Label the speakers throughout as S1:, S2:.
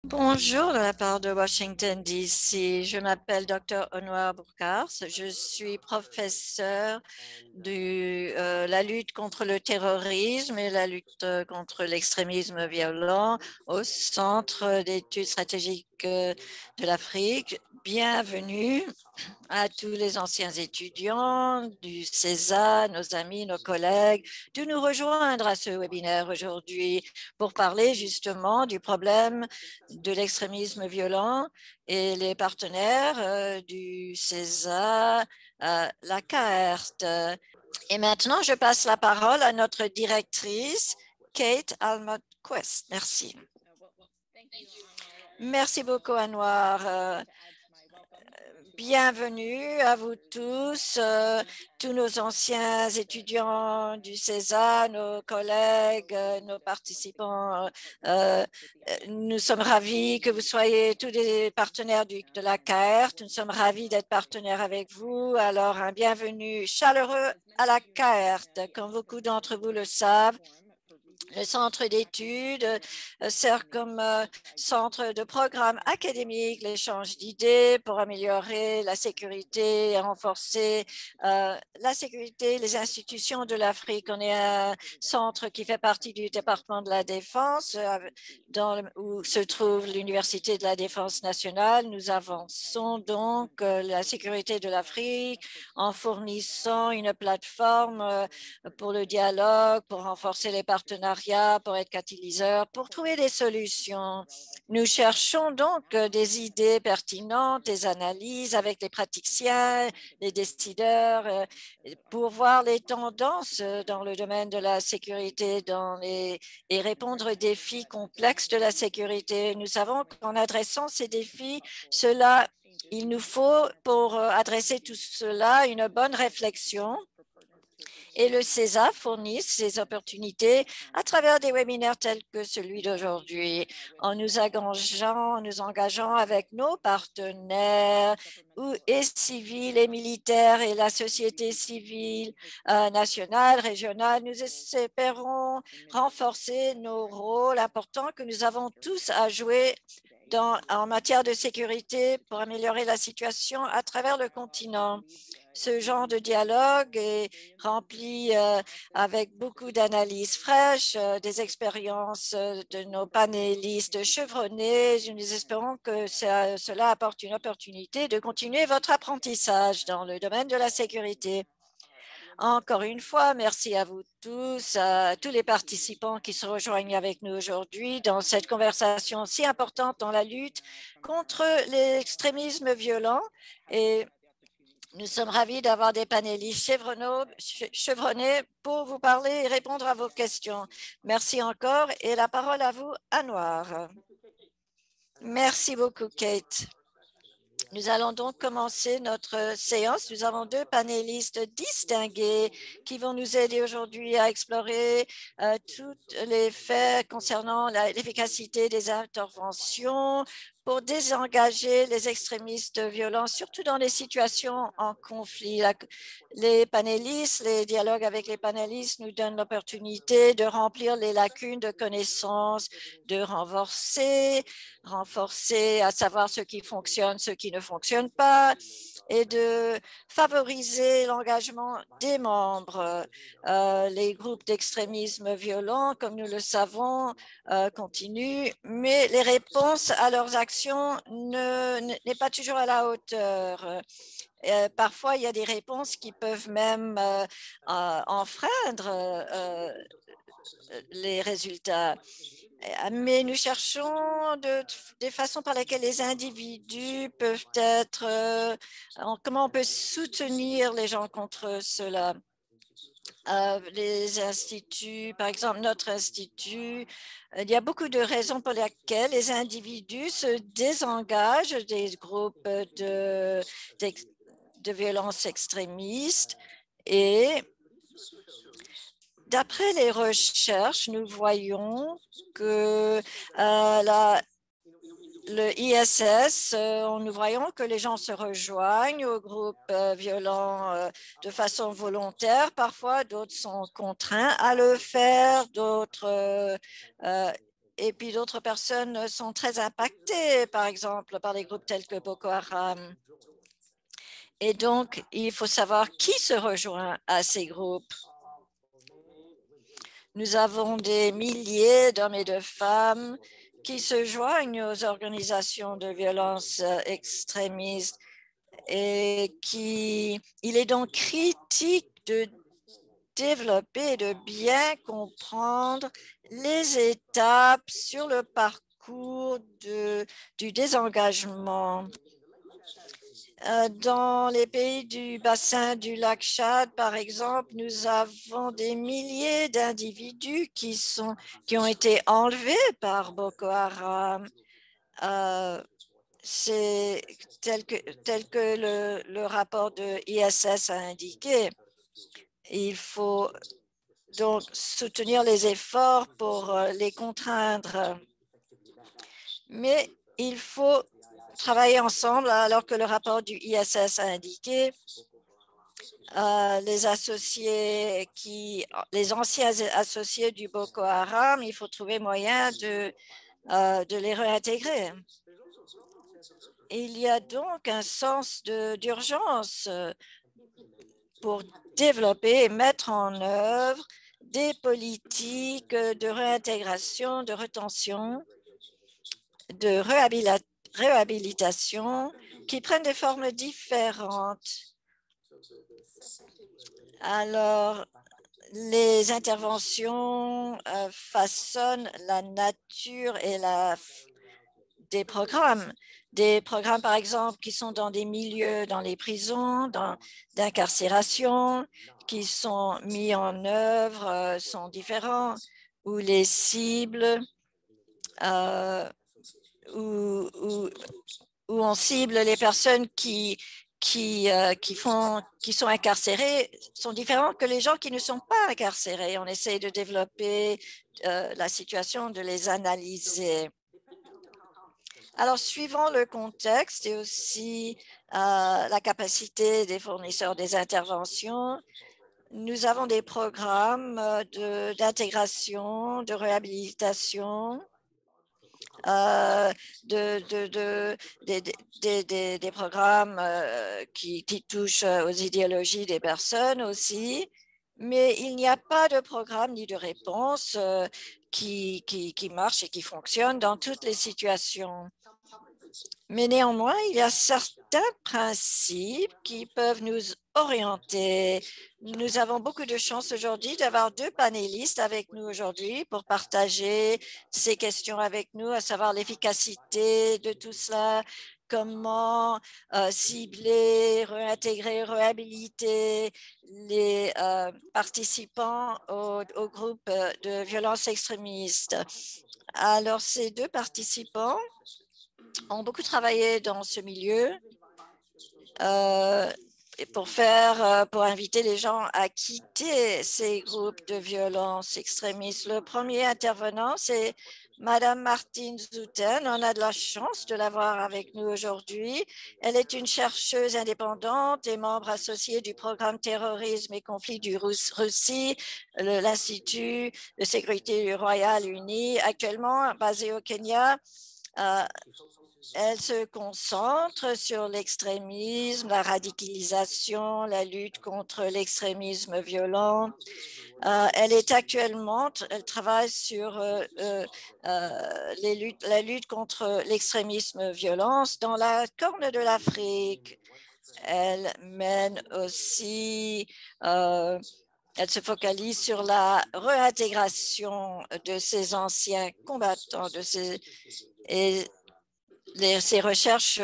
S1: Bonjour de la part de Washington, D.C. Je m'appelle Dr. Anwar Bourkars. Je suis professeur de la lutte contre le terrorisme et la lutte contre l'extrémisme violent au Centre d'études stratégiques de l'Afrique. Bienvenue à tous les anciens étudiants du CESA, nos amis, nos collègues, de nous rejoindre à ce webinaire aujourd'hui pour parler justement du problème de l'extrémisme violent et les partenaires du CESA, la CAERT. Et maintenant, je passe la parole à notre directrice, Kate Almond-Quest. Merci. Merci beaucoup, Anwar. Bienvenue à vous tous, tous nos anciens étudiants du CESA, nos collègues, nos participants. Nous sommes ravis que vous soyez tous des partenaires de la CAERT. Nous sommes ravis d'être partenaires avec vous. Alors, un bienvenue chaleureux à la CAERT. Comme beaucoup d'entre vous le savent, le centre d'études sert comme centre de programme académique, l'échange d'idées pour améliorer la sécurité et renforcer la sécurité, les institutions de l'Afrique. On est un centre qui fait partie du département de la Défense, où se trouve l'Université de la Défense nationale. Nous avançons donc la sécurité de l'Afrique en fournissant une plateforme pour le dialogue, pour renforcer les partenariats, pour être catalyseur, pour trouver des solutions. Nous cherchons donc des idées pertinentes, des analyses avec les praticiens, les décideurs, pour voir les tendances dans le domaine de la sécurité et répondre aux défis complexes de la sécurité. Nous savons qu'en adressant ces défis, il nous faut, pour adresser tout cela, une bonne réflexion et le CESA fournit ces opportunités à travers des webinaires tels que celui d'aujourd'hui, en nous engageant avec nos partenaires et civils et militaires et la société civile nationale, régionale. Nous espérons renforcer nos rôles importants que nous avons tous à jouer en matière de sécurité pour améliorer la situation à travers le continent. Ce genre de dialogue est rempli avec beaucoup d'analyses fraîches, des expériences de nos panélistes chevronnés. Nous espérons que cela apporte une opportunité de continuer votre apprentissage dans le domaine de la sécurité. Encore une fois, merci à vous tous, à tous les participants qui se rejoignent avec nous aujourd'hui dans cette conversation si importante dans la lutte contre l'extrémisme violent. Et nous sommes ravis d'avoir des panélistes chevronnés pour vous parler et répondre à vos questions. Merci encore et la parole à vous, Anwar. Merci beaucoup, Kate. Nous allons donc commencer notre séance. Nous avons deux panélistes distingués qui vont nous aider aujourd'hui à explorer tous les faits concernant l'efficacité des interventions pour désengager les extrémistes violents, surtout dans les situations en conflit. Les panélistes, les dialogues avec les panélistes nous donnent l'opportunité de remplir les lacunes de connaissances, de renforcer à savoir ce qui fonctionne, ce qui ne fonctionne pas, et de favoriser l'engagement des membres. Les groupes d'extrémisme violent, comme nous le savons, continuent, mais les réponses à leurs actions n'est pas toujours à la hauteur. Parfois, il y a des réponses qui peuvent même enfreindre les résultats. Mais nous cherchons des façons par lesquelles les individus peuvent être, comment on peut soutenir les gens contre cela. Les instituts, par exemple notre institut, il y a beaucoup de raisons pour lesquelles les individus se désengagent des groupes de violence extrémiste et d'après les recherches, nous voyons que le ISS, nous voyons que les gens se rejoignent aux groupes violents de façon volontaire. Parfois, d'autres sont contraints à le faire, d'autres et puis d'autres personnes sont très impactées, par exemple, par des groupes tels que Boko Haram. Et donc, il faut savoir qui se rejoint à ces groupes. Nous avons des milliers d'hommes et de femmes qui se joignent aux organisations de violence extrémistes et il est donc critique de développer et de bien comprendre les étapes sur le parcours du désengagement. Dans les pays du bassin du lac Tchad, par exemple, nous avons des milliers d'individus qui ont été enlevés par Boko Haram. C'est tel que le rapport de ISS a indiqué. Il faut donc soutenir les efforts pour les contraindre. Mais il faut travailler ensemble alors que le rapport du ISS a indiqué les anciens associés du Boko Haram, il faut trouver moyen de les réintégrer. Il y a donc un sens d'urgence pour développer et mettre en œuvre des politiques de réintégration, de rétention, de réhabilitation qui prennent des formes différentes. Alors, les interventions façonnent la nature et des programmes. Des programmes, par exemple, qui sont dans des milieux, dans les prisons, d'incarcération, qui sont mis en œuvre, sont différents, où les cibles, où on cible les personnes qui sont incarcérées sont différents que les gens qui ne sont pas incarcérés. On essaie de développer la situation, de les analyser. Alors, suivant le contexte et aussi la capacité des fournisseurs des interventions, nous avons des programmes d'intégration, de réhabilitation, des programmes qui touchent aux idéologies des personnes aussi, mais il n'y a pas de programme ni de réponse qui marche et qui fonctionne dans toutes les situations. Mais néanmoins, il y a certains principes qui peuvent nous orienter. Nous avons beaucoup de chance aujourd'hui d'avoir deux panélistes avec nous aujourd'hui pour partager ces questions avec nous, à savoir l'efficacité de tout cela, comment cibler, réintégrer, réhabiliter les participants au groupe de violence extrémiste. Alors, ces deux participants ont beaucoup travaillé dans ce milieu pour inviter les gens à quitter ces groupes de violence extrémistes. Le premier intervenant, c'est Madame Martine Zouten. On a de la chance de l'avoir avec nous aujourd'hui. Elle est une chercheuse indépendante et membre associée du programme Terrorisme et conflits du Russie, l'Institut de sécurité royale uni, actuellement basé au Kenya. Elle se concentre sur l'extrémisme, la radicalisation, la lutte contre l'extrémisme violent. Elle travaille sur la lutte contre l'extrémisme violent dans la Corne de l'Afrique. Elle mène aussi, elle se focalise sur la réintégration de ces anciens combattants, ces recherches,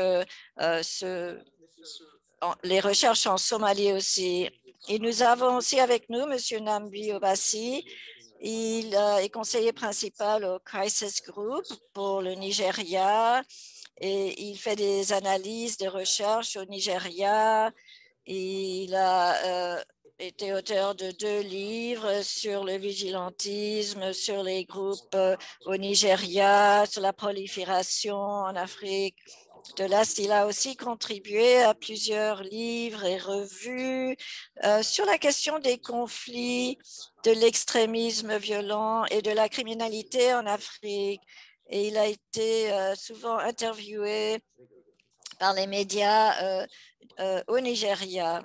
S1: les recherches en Somalie aussi. Et nous avons aussi avec nous M. Nambi Obasi. Il est conseiller principal au Crisis Group pour le Nigeria et il fait des analyses de recherche au Nigeria. Il a été auteur de 2 livres sur le vigilantisme, sur les groupes au Nigeria, sur la prolifération en Afrique. de l'Est. Il a aussi contribué à plusieurs livres et revues sur la question des conflits, de l'extrémisme violent et de la criminalité en Afrique. Et il a été souvent interviewé par les médias au Nigeria.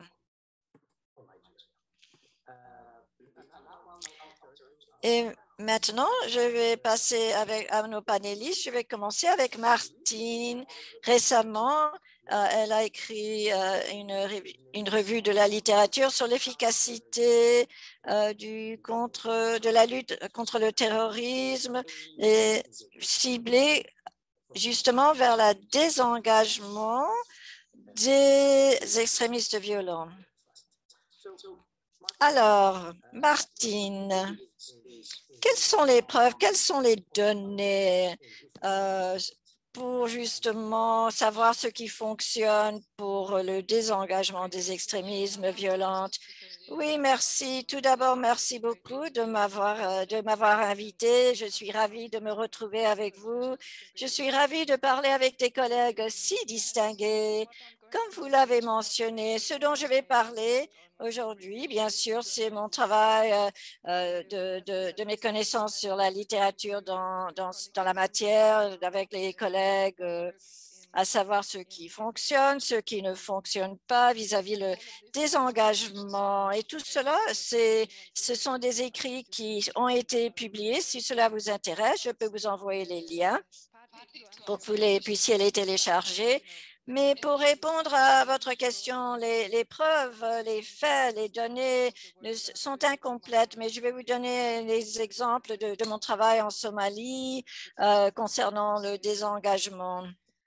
S1: Et maintenant, je vais passer à nos panélistes. Je vais commencer avec Martine. Récemment, elle a écrit une revue de la littérature sur l'efficacité de la lutte contre le terrorisme et ciblée justement vers le désengagement des extrémistes violents. Alors, Martine, quelles sont les preuves, quelles sont les données pour justement savoir ce qui fonctionne pour le désengagement des extrémismes violents? Oui, merci. Tout d'abord, merci beaucoup de m'avoir invité. Je suis ravie de me retrouver avec vous. Je suis ravie de parler avec des collègues si distingués. Comme vous l'avez mentionné, ce dont je vais parler aujourd'hui, bien sûr, c'est mon travail de mes connaissances sur la littérature dans la matière avec les collègues, à savoir ce qui fonctionne, ce qui ne fonctionne pas vis-à-vis le désengagement. Et tout cela, ce sont des écrits qui ont été publiés. Si cela vous intéresse, je peux vous envoyer les liens pour que vous puissiez les télécharger. Mais pour répondre à votre question, les preuves, les faits, les données sont incomplètes, mais je vais vous donner les exemples de mon travail en Somalie concernant le désengagement.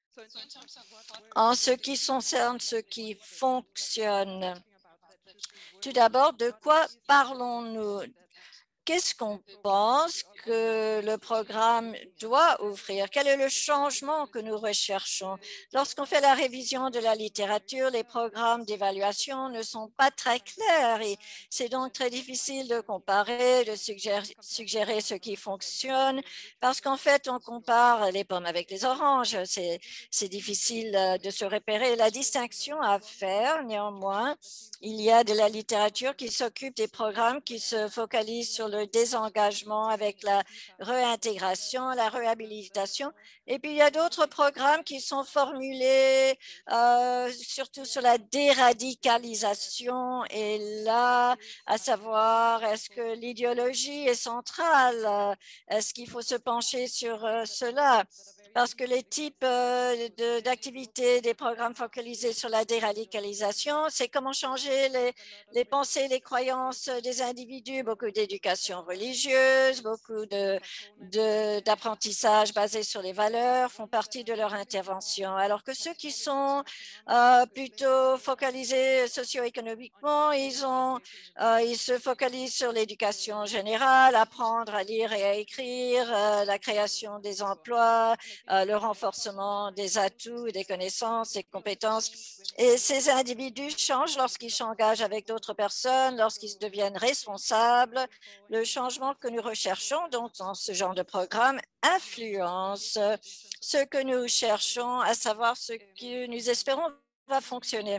S1: En ce qui concerne ce qui fonctionne, tout d'abord, de quoi parlons-nous? Qu'est-ce qu'on pense que le programme doit offrir? Quel est le changement que nous recherchons? Lorsqu'on fait la révision de la littérature, les programmes d'évaluation ne sont pas très clairs et c'est donc très difficile de comparer, de suggérer ce qui fonctionne parce qu'en fait, on compare les pommes avec les oranges. C'est difficile de se repérer. La distinction à faire, néanmoins, il y a de la littérature qui s'occupe des programmes qui se focalisent sur le désengagement avec la réintégration, la réhabilitation. Et puis, il y a d'autres programmes qui sont formulés surtout sur la déradicalisation. Et là, à savoir, est-ce que l'idéologie est centrale? Est-ce qu'il faut se pencher sur cela? Parce que les types d'activités des programmes focalisés sur la déradicalisation, c'est comment changer les pensées, les croyances des individus, beaucoup d'éducation religieuse, beaucoup d'apprentissage basé sur les valeurs font partie de leur intervention. Alors que ceux qui sont plutôt focalisés socio-économiquement, ils se focalisent sur l'éducation générale, apprendre à lire et à écrire, la création des emplois, le renforcement des atouts, des connaissances et compétences. Et ces individus changent lorsqu'ils s'engagent avec d'autres personnes, lorsqu'ils deviennent responsables. Le changement que nous recherchons donc dans ce genre de programme influence ce que nous cherchons, à savoir ce que nous espérons va fonctionner.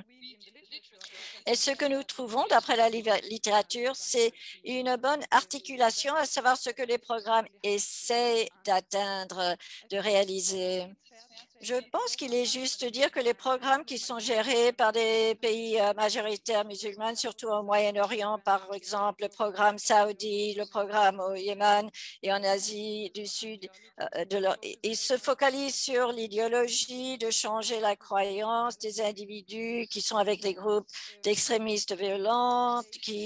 S1: Et ce que nous trouvons, d'après la littérature, c'est une bonne articulation, à savoir ce que les programmes essaient d'atteindre, de réaliser. Je pense qu'il est juste de dire que les programmes qui sont gérés par des pays majoritaires musulmans, surtout au Moyen-Orient, par exemple le programme saoudi, le programme au Yémen et en Asie du Sud, ils se focalisent sur l'idéologie de changer la croyance des individus qui sont avec les groupes d'extrémistes violents,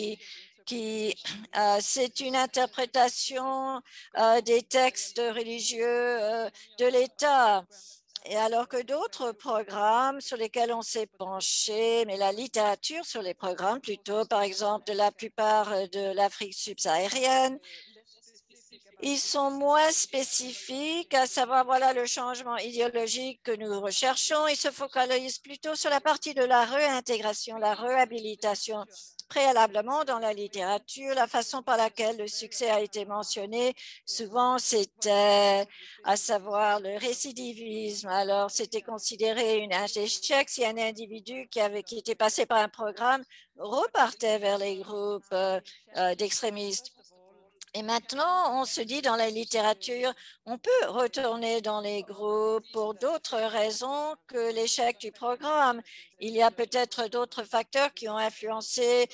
S1: c'est une interprétation des textes religieux de l'État. Et alors que d'autres programmes sur lesquels on s'est penché, mais la littérature sur les programmes plutôt, par exemple, de la plupart de l'Afrique subsaharienne, Ils sont moins spécifiques, à savoir, voilà le changement idéologique que nous recherchons. Ils se focalisent plutôt sur la partie de la réintégration, la réhabilitation. Préalablement, dans la littérature, la façon par laquelle le succès a été mentionné, souvent c'était à savoir le récidivisme. Alors, c'était considéré un échec si un individu qui était passé par un programme repartait vers les groupes d'extrémistes. Et maintenant, on se dit dans la littérature, on peut retourner dans les groupes pour d'autres raisons que l'échec du programme. Il y a peut-être d'autres facteurs qui ont influencé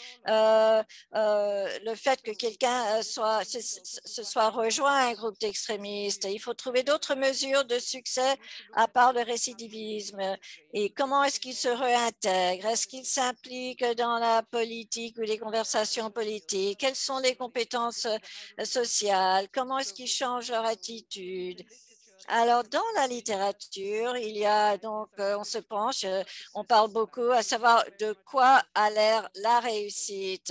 S1: le fait que quelqu'un se soit rejoint à un groupe d'extrémistes. Il faut trouver d'autres mesures de succès à part le récidivisme. Et comment est-ce qu'ils se réintègrent? Est-ce qu'ils s'impliquent dans la politique ou les conversations politiques? Quelles sont les compétences sociales? Comment est-ce qu'ils changent leur attitude? Alors, dans la littérature, il y a donc, on se penche, on parle beaucoup à savoir de quoi a l'air la réussite.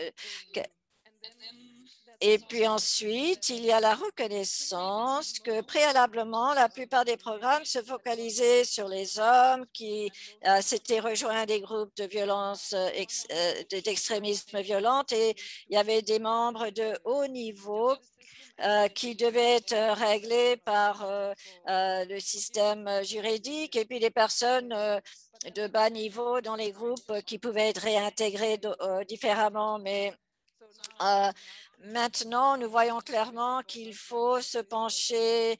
S1: Et puis ensuite, il y a la reconnaissance que préalablement, la plupart des programmes se focalisaient sur les hommes qui s'étaient rejoints à des groupes de violence, d'extrémisme violent, et il y avait des membres de haut niveau qui devaient être réglés par le système juridique, et puis des personnes de bas niveau dans les groupes qui pouvaient être réintégrés différemment. Mais maintenant, nous voyons clairement qu'il faut se pencher,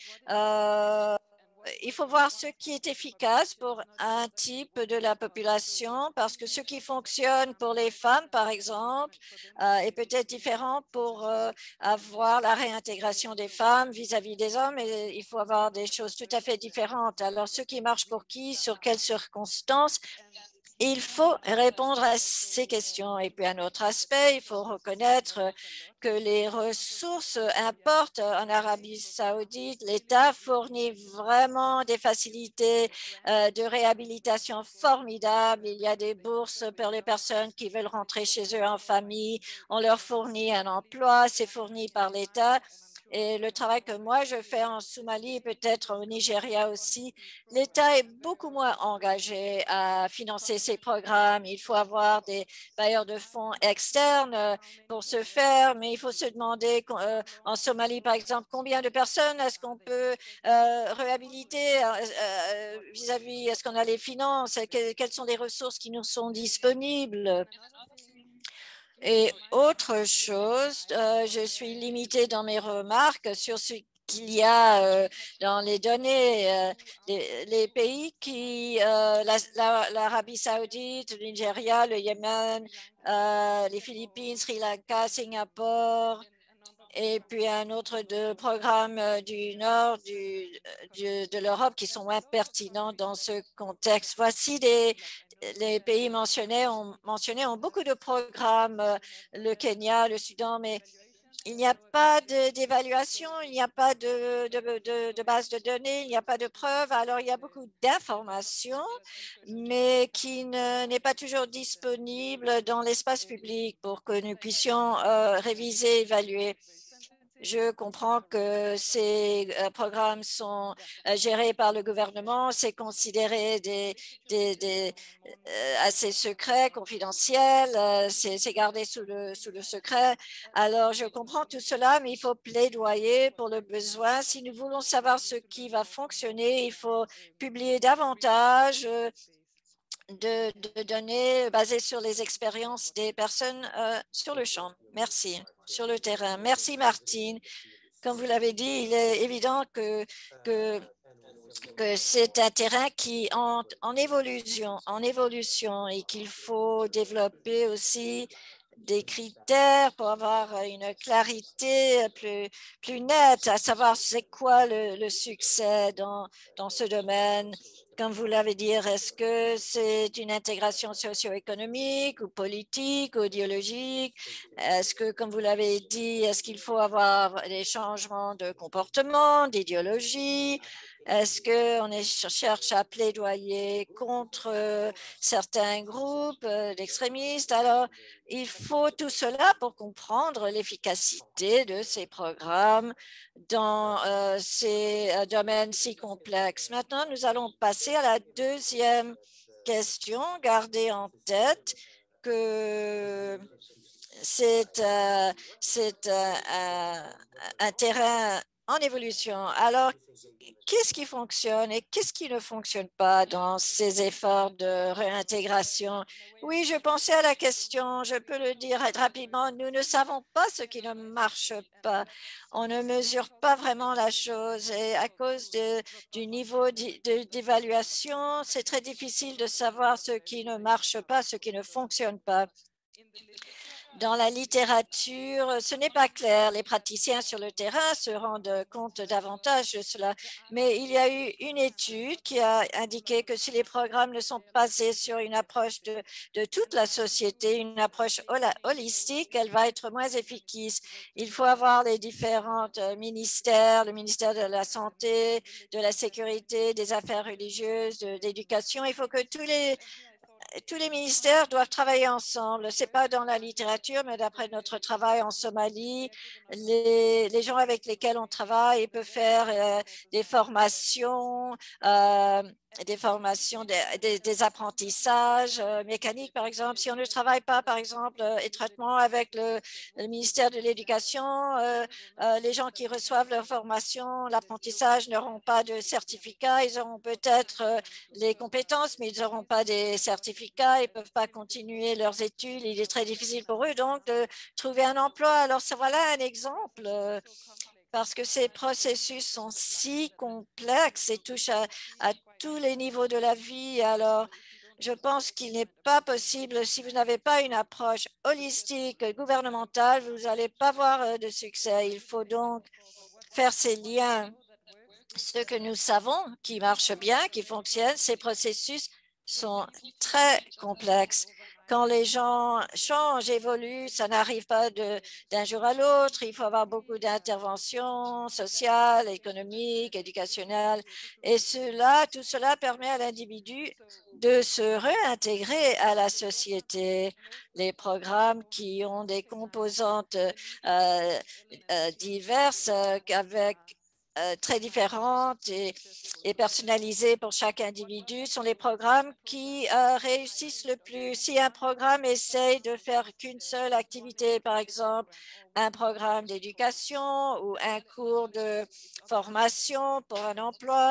S1: il faut voir ce qui est efficace pour un type de la population, parce que ce qui fonctionne pour les femmes, par exemple, est peut-être différent pour avoir la réintégration des femmes vis-à-vis des hommes, et il faut avoir des choses tout à fait différentes. Alors, ce qui marche pour qui, sur quelles circonstances, il faut répondre à ces questions. Et puis, un autre aspect, il faut reconnaître que les ressources importent en Arabie saoudite. L'État fournit vraiment des facilités de réhabilitation formidables. Il y a des bourses pour les personnes qui veulent rentrer chez eux en famille. On leur fournit un emploi, c'est fourni par l'État. Et le travail que moi je fais en Somalie, peut-être au Nigeria aussi, l'État est beaucoup moins engagé à financer ces programmes. Il faut avoir des bailleurs de fonds externes pour ce faire, mais il faut se demander en Somalie, par exemple, combien de personnes est-ce qu'on peut réhabiliter vis-à-vis, est-ce qu'on a les finances, quelles sont les ressources qui nous sont disponibles. Et autre chose, je suis limitée dans mes remarques sur ce qu'il y a dans les données, les pays qui, l'Arabie saoudite, le Nigeria, le Yémen, les Philippines, Sri Lanka, Singapour, et puis un autre de programmes du nord de l'Europe qui sont moins pertinents dans ce contexte. Voici les pays mentionnés ont beaucoup de programmes, le Kenya, le Soudan, mais il n'y a pas d'évaluation, il n'y a pas de base de données, il n'y a pas de preuves. Alors, il y a beaucoup d'informations, mais qui n'est pas toujours disponible dans l'espace public pour que nous puissions réviser, évaluer. Je comprends que ces programmes sont gérés par le gouvernement, c'est considéré assez secret, confidentiel, c'est gardé sous le secret. Alors, je comprends tout cela, mais il faut plaidoyer pour le besoin. Si nous voulons savoir ce qui va fonctionner, il faut publier davantage de données basées sur les expériences des personnes sur le champ. Merci. Sur le terrain. Merci, Martine. Comme vous l'avez dit, il est évident que c'est un terrain qui est en évolution et qu'il faut développer aussi des critères pour avoir une clarité plus nette, à savoir c'est quoi le succès dans ce domaine. Comme vous l'avez dit, est-ce que c'est une intégration socio-économique ou politique ou idéologique? Est-ce que, comme vous l'avez dit, est-ce qu'il faut avoir des changements de comportement, d'idéologie? Est-ce qu'on cherche à plaidoyer contre certains groupes d'extrémistes? Alors, il faut tout cela pour comprendre l'efficacité de ces programmes dans ces domaines si complexes. Maintenant, nous allons passer à la deuxième question. Gardez en tête que c'est un terrain en évolution. Alors, qu'est-ce qui fonctionne et qu'est-ce qui ne fonctionne pas dans ces efforts de réintégration? Oui, je pensais à la question, je peux le dire rapidement, nous ne savons pas ce qui ne marche pas. On ne mesure pas vraiment la chose et à cause du niveau d'évaluation, c'est très difficile de savoir ce qui ne marche pas, ce qui ne fonctionne pas. Dans la littérature, ce n'est pas clair. Les praticiens sur le terrain se rendent compte davantage de cela. Mais il y a eu une étude qui a indiqué que si les programmes ne sont basés sur une approche de toute la société, une approche holistique, elle va être moins efficace. Il faut avoir les différents ministères, le ministère de la Santé, de la Sécurité, des Affaires religieuses, de l'éducation. Il faut que tous les ministères doivent travailler ensemble. Ce n'est pas dans la littérature, mais d'après notre travail en Somalie, les gens avec lesquels on travaille ils peuvent faire euh, des formations, des apprentissages mécaniques, par exemple. Si on ne travaille pas, par exemple, étroitement avec le ministère de l'Éducation, les gens qui reçoivent leur formation, l'apprentissage n'auront pas de certificat. Ils auront peut-être les compétences, mais ils n'auront pas des certificats, ils ne peuvent pas continuer leurs études. Il est très difficile pour eux donc de trouver un emploi. Alors, voilà un exemple parce que ces processus sont si complexes et touchent à tous les niveaux de la vie. Alors, je pense qu'il n'est pas possible, si vous n'avez pas une approche holistique, gouvernementale, vous n'allez pas avoir de succès. Il faut donc faire ces liens. Ce que nous savons qui marche bien, qui fonctionne, ces processus sont très complexes. Quand les gens changent, évoluent, ça n'arrive pas d'un jour à l'autre. Il faut avoir beaucoup d'interventions sociales, économiques, éducationnelles. Et tout cela permet à l'individu de se réintégrer à la société. Les programmes qui ont des composantes diverses avec très différentes et personnalisées pour chaque individu sont les programmes qui réussissent le plus. Si un programme essaye de faire qu'une seule activité, par exemple, un programme d'éducation ou un cours de formation pour un emploi,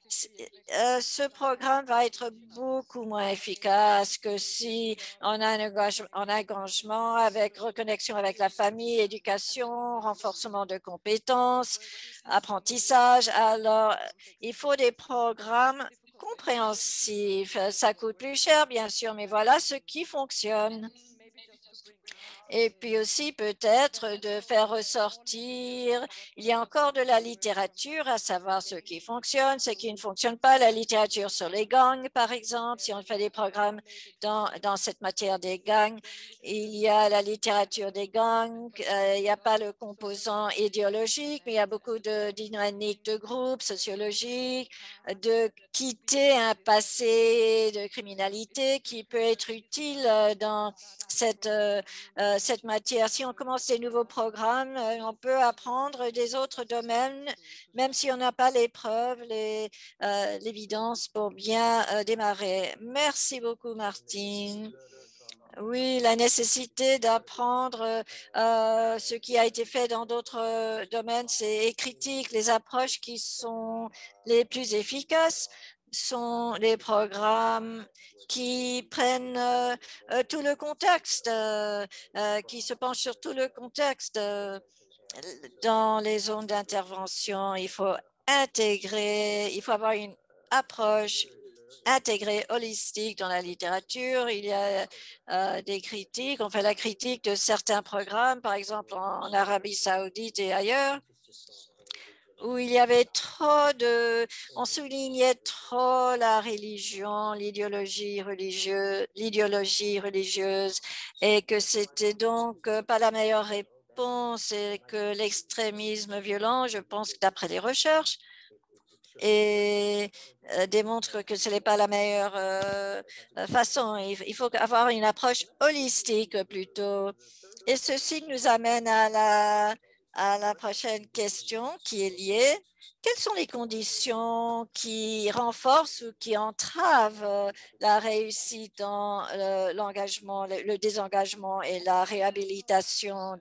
S1: ce programme va être beaucoup moins efficace que si on a un engagement avec reconnexion avec la famille, éducation, renforcement de compétences, apprentissage. Alors, il faut des programmes compréhensifs. Ça coûte plus cher, bien sûr, mais voilà ce qui fonctionne. Et puis aussi peut-être de faire ressortir, il y a encore de la littérature à savoir ce qui fonctionne, ce qui ne fonctionne pas, la littérature sur les gangs, par exemple, si on fait des programmes dans cette matière des gangs, il y a la littérature des gangs, il n'y a pas le composant idéologique, mais il y a beaucoup de dynamiques de groupe, sociologique, de quitter un passé de criminalité qui peut être utile dans cette matière. Si on commence des nouveaux programmes, on peut apprendre des autres domaines, même si on n'a pas les preuves, l'évidence pour bien démarrer. Merci beaucoup, Martine. Oui, la nécessité d'apprendre ce qui a été fait dans d'autres domaines, c'est critique. Les approches qui sont les plus efficaces sont les programmes qui prennent tout le contexte, qui se penchent sur tout le contexte dans les zones d'intervention. Il faut intégrer, il faut avoir une approche intégrée, holistique dans la littérature. Il y a des critiques. On fait la critique de certains programmes, par exemple en Arabie Saoudite et ailleurs, où il y avait on soulignait trop la religion, l'idéologie religieuse, et que c'était donc pas la meilleure réponse et que l'extrémisme violent, je pense que d'après les recherches, et démontre que ce n'est pas la meilleure façon. Il faut avoir une approche holistique plutôt. Et ceci nous amène à la prochaine question qui est liée. Quelles sont les conditions qui renforcent ou qui entravent la réussite dans l'engagement, le désengagement et la réhabilitation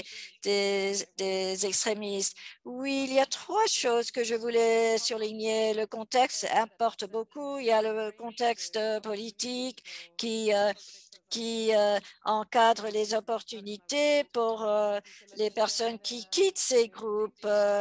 S1: des extrémistes? Oui, il y a trois choses que je voulais souligner. Le contexte importe beaucoup. Il y a le contexte politique qui encadre les opportunités pour les personnes qui quittent ces groupes,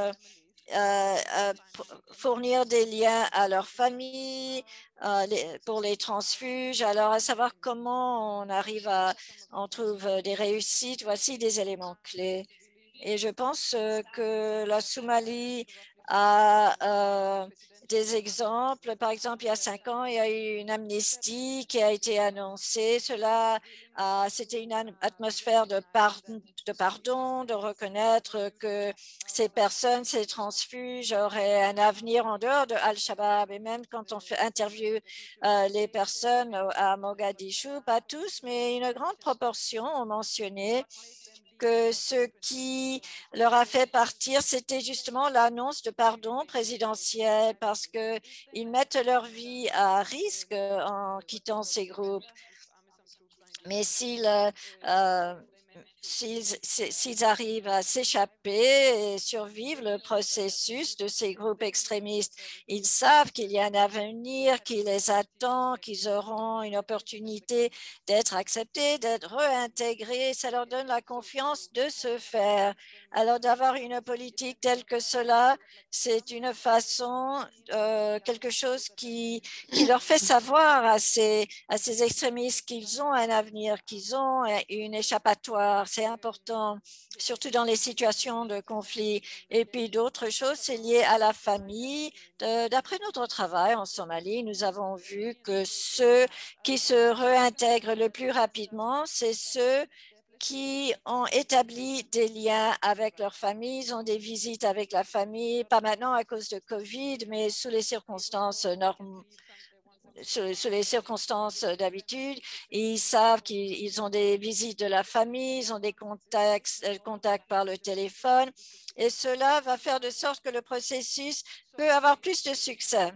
S1: fournir des liens à leur famille, pour les transfuges. Alors, à savoir comment on trouve des réussites, voici des éléments clés. Et je pense que la Somalie a des exemples. Par exemple, il y a 5 ans, il y a eu une amnistie qui a été annoncée. C'était une atmosphère de pardon, de reconnaître que ces personnes, ces transfuges auraient un avenir en dehors de Al-Shabaab. Et même quand on interviewe les personnes à Mogadiscio, pas tous, mais une grande proportion ont mentionné que ce qui leur a fait partir, c'était justement l'annonce de pardon présidentiel parce qu'ils mettent leur vie à risque en quittant ces groupes. Mais s'ils arrivent à s'échapper et survivre le processus de ces groupes extrémistes, ils savent qu'il y a un avenir qui les attend, qu'ils auront une opportunité d'être acceptés, d'être réintégrés. Ça leur donne la confiance de se faire. Alors d'avoir une politique telle que cela, c'est une façon, quelque chose qui leur fait savoir à ces extrémistes qu'ils ont un avenir, qu'ils ont une échappatoire. C'est important, surtout dans les situations de conflit. Et puis d'autres choses, c'est lié à la famille. D'après notre travail en Somalie, nous avons vu que ceux qui se réintègrent le plus rapidement, c'est ceux qui ont établi des liens avec leur famille, ils ont des visites avec la famille, pas maintenant à cause de COVID, mais sous les circonstances normales, sous les circonstances d'habitude. Ils savent qu'ils ont des visites de la famille, ils ont des contacts par le téléphone. Et cela va faire de sorte que le processus peut avoir plus de succès.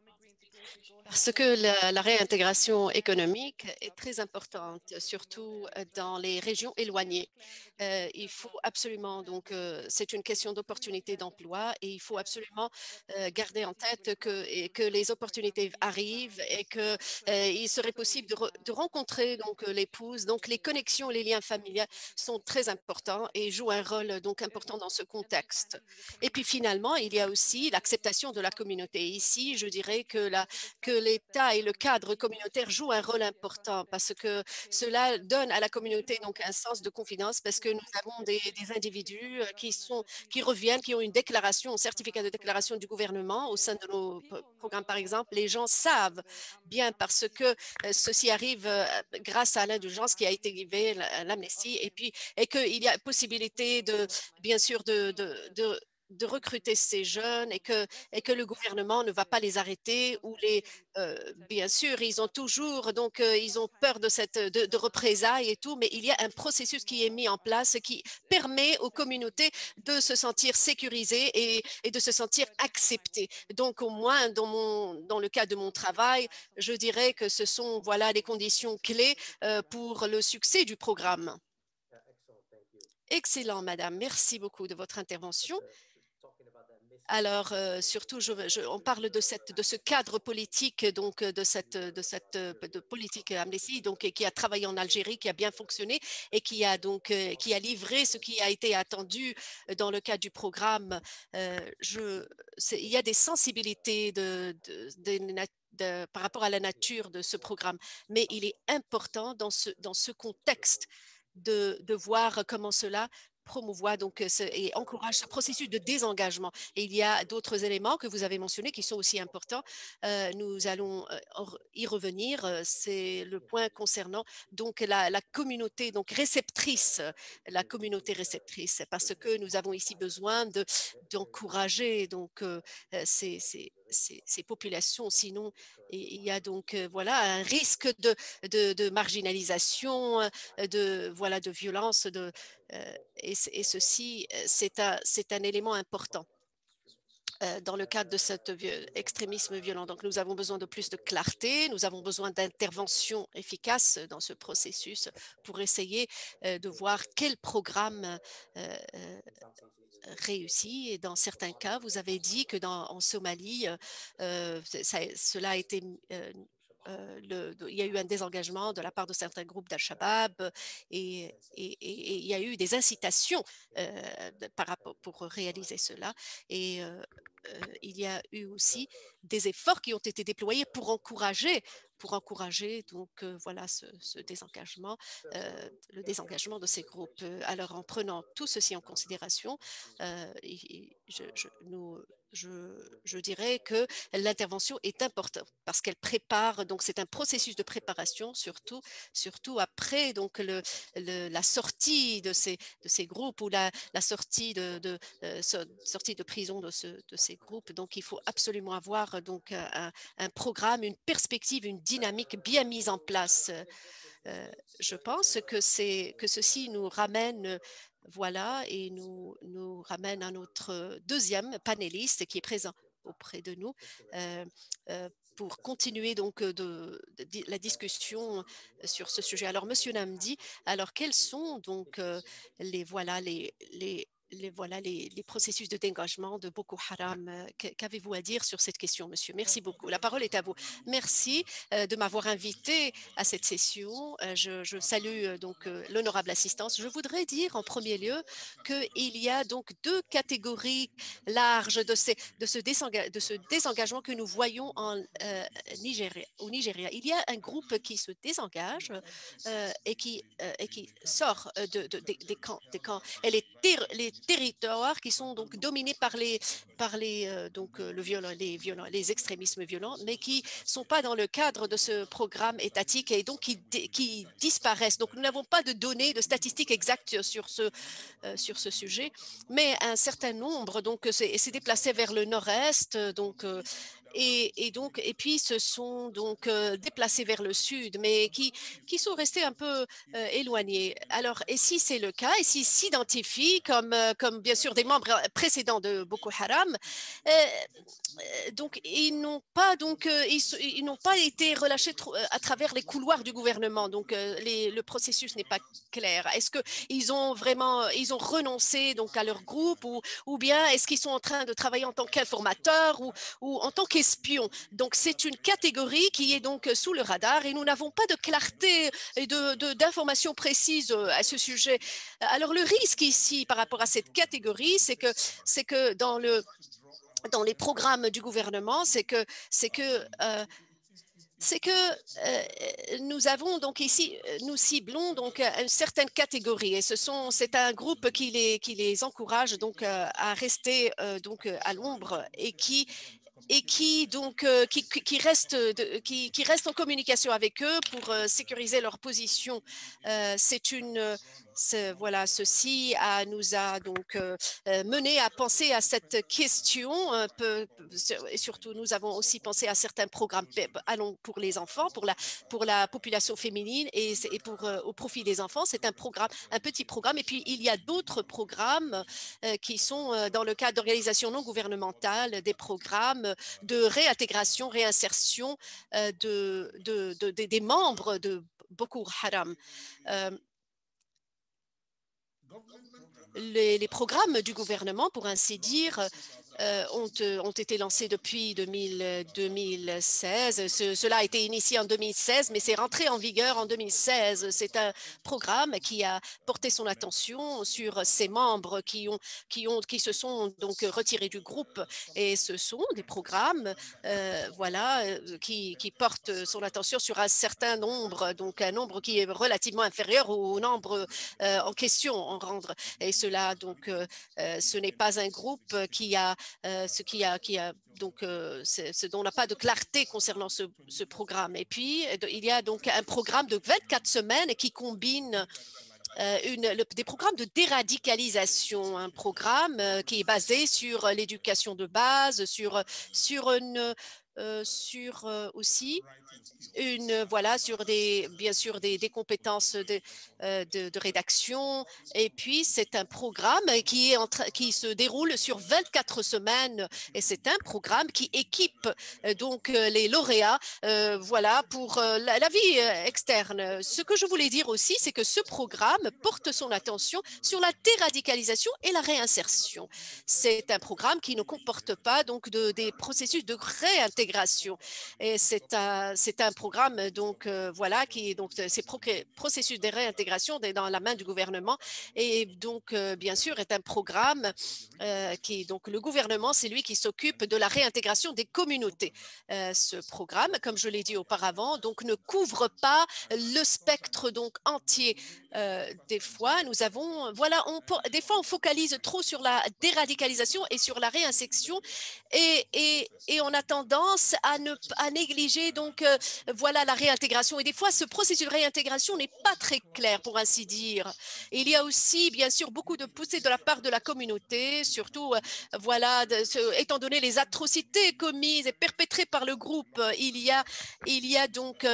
S2: Parce que la réintégration économique est très importante, surtout dans les régions éloignées. Il faut absolument, donc, c'est une question d'opportunité d'emploi et il faut absolument garder en tête que les opportunités arrivent et qu'il serait possible de rencontrer donc l'épouse. Donc, les connexions, les liens familiaux sont très importants et jouent un rôle donc important dans ce contexte. Et puis finalement, il y a aussi l'acceptation de la communauté. Ici, je dirais que l'État et le cadre communautaire jouent un rôle important parce que cela donne à la communauté donc un sens de confidence parce que nous avons des individus qui reviennent, qui ont une déclaration, un certificat de déclaration du gouvernement au sein de nos programmes, par exemple. Les gens savent bien parce que ceci arrive grâce à l'indulgence qui a été livrée, l'amnistie, et qu'il y a possibilité bien sûr, de recruter ces jeunes et que le gouvernement ne va pas les arrêter ou bien sûr, ils ont toujours, donc, ils ont peur de représailles et tout, mais il y a un processus qui est mis en place qui permet aux communautés de se sentir sécurisées et de se sentir acceptées. Donc, au moins, dans le cas de mon travail, je dirais que ce sont, voilà, les conditions clés pour le succès du programme. Excellent, madame. Merci beaucoup de votre intervention. Alors, surtout, on parle de ce cadre politique, donc de politique Amnesty, donc qui a travaillé en Algérie, qui a bien fonctionné et qui a livré ce qui a été attendu dans le cadre du programme. Il y a des sensibilités par rapport à la nature de ce programme, mais il est important dans ce contexte de voir comment cela promouvoit donc et encourage ce processus de désengagement. Et il y a d'autres éléments que vous avez mentionnés qui sont aussi importants. Nous allons y revenir. C'est le point concernant donc la communauté donc réceptrice, parce que nous avons ici besoin d'encourager donc ces populations. Sinon, il y a donc voilà, un risque de marginalisation, de violence. Et ceci, c'est un élément important dans le cadre de cet extrémisme violent. Donc, nous avons besoin de plus de clarté, nous avons besoin d'intervention efficace dans ce processus pour essayer de voir quel programme réussi. Et dans certains cas, vous avez dit que en Somalie, cela a été il y a eu un désengagement de la part de certains groupes d'Al-Shabaab et il y a eu des incitations par rapport pour réaliser cela. Et il y a eu aussi des efforts qui ont été déployés pour encourager donc voilà ce désengagement, le désengagement de ces groupes. Alors en prenant tout ceci en considération, je dirais que l'intervention est importante parce qu'elle prépare, donc c'est un processus de préparation surtout après donc la sortie de ces groupes ou la sortie sortie de prison de ces groupes. Donc il faut absolument avoir donc un programme, une perspective, une dynamique bien mise en place. Je pense que ceci nous ramène voilà, et nous ramène à notre deuxième panéliste qui est présent auprès de nous pour continuer donc la discussion sur ce sujet. Alors, Monsieur Namdi, alors quels sont donc les processus de dégagement de Boko Haram? Qu'avez-vous à dire sur cette question, monsieur? Merci beaucoup. La parole est à vous. Merci de m'avoir invité à cette session. Je salue donc l'honorable assistance. Je voudrais dire en premier lieu qu'il y a donc deux catégories larges de ce désengagement que nous voyons Nigeria, au Nigeria. Il y a un groupe qui se désengage et qui sort des camps. Et les territoires qui sont donc dominés par les extrémismes violents, mais qui sont pas dans le cadre de ce programme étatique et donc qui disparaissent. Donc, nous n'avons pas de données, de statistiques exactes sur ce sujet, mais un certain nombre donc s'est déplacé vers le nord-est, et puis se sont donc déplacés vers le sud, mais qui sont restés un peu éloignés. Alors, et si c'est le cas, et s'ils s'identifient comme bien sûr des membres précédents de Boko Haram, donc ils n'ont pas ils n'ont pas été relâchés à travers les couloirs du gouvernement. Donc le processus n'est pas clair. Est-ce que ils ont renoncé donc à leur groupe ou bien est-ce qu'ils sont en train de travailler en tant qu'informateurs ou en tant qu'espions? Donc c'est une catégorie qui est donc sous le radar et nous n'avons pas de clarté et d'informations précises à ce sujet. Alors le risque ici par rapport à cette catégorie, c'est que dans les programmes du gouvernement, c'est que nous avons donc ici, nous ciblons donc une certaine catégorie et c'est un groupe qui les encourage donc à rester donc à l'ombre et qui reste en communication avec eux pour sécuriser leur position. Ceci nous a donc mené à penser à cette question et surtout nous avons aussi pensé à certains programmes pour les enfants, pour la population féminine et au profit des enfants. C'est un petit programme et puis il y a d'autres programmes qui sont dans le cadre d'organisations non gouvernementales, des programmes de réintégration, réinsertion des membres de Boko Haram. Les programmes du gouvernement, pour ainsi dire, ont été lancés depuis 2016. Cela a été initié en 2016, mais c'est rentré en vigueur en 2016. C'est un programme qui a porté son attention sur ces membres qui se sont donc retirés du groupe. Et ce sont des programmes qui portent son attention sur un certain nombre, donc un nombre qui est relativement inférieur au nombre en question en rendre. Et cela, donc, ce n'est pas un groupe ce dont on n'a pas de clarté concernant ce programme. Et puis, il y a donc un programme de 24 semaines qui combine des programmes de déradicalisation, un programme qui est basé sur l'éducation de base, sur aussi voilà, sur bien sûr des compétences de rédaction. Et puis, c'est un programme qui se déroule sur 24 semaines. Et c'est un programme qui équipe donc les lauréats voilà, pour la vie externe. Ce que je voulais dire aussi, c'est que ce programme porte son attention sur la déradicalisation et la réinsertion. C'est un programme qui ne comporte pas donc des processus de réintégration. Et c'est un programme donc voilà qui est donc ces processus de réintégration dans la main du gouvernement et donc bien sûr est un programme qui donc le gouvernement c'est lui qui s'occupe de la réintégration des communautés. Ce programme, comme je l'ai dit auparavant, donc ne couvre pas le spectre donc entier. Des fois, nous avons, voilà, des fois on focalise trop sur la déradicalisation et sur la réinsertion et on a tendance à négliger donc voilà la réintégration. Et des fois, ce processus de réintégration n'est pas très clair, pour ainsi dire. Et il y a aussi, bien sûr, beaucoup de poussées de la part de la communauté, surtout voilà, étant donné les atrocités commises et perpétrées par le groupe, il y a donc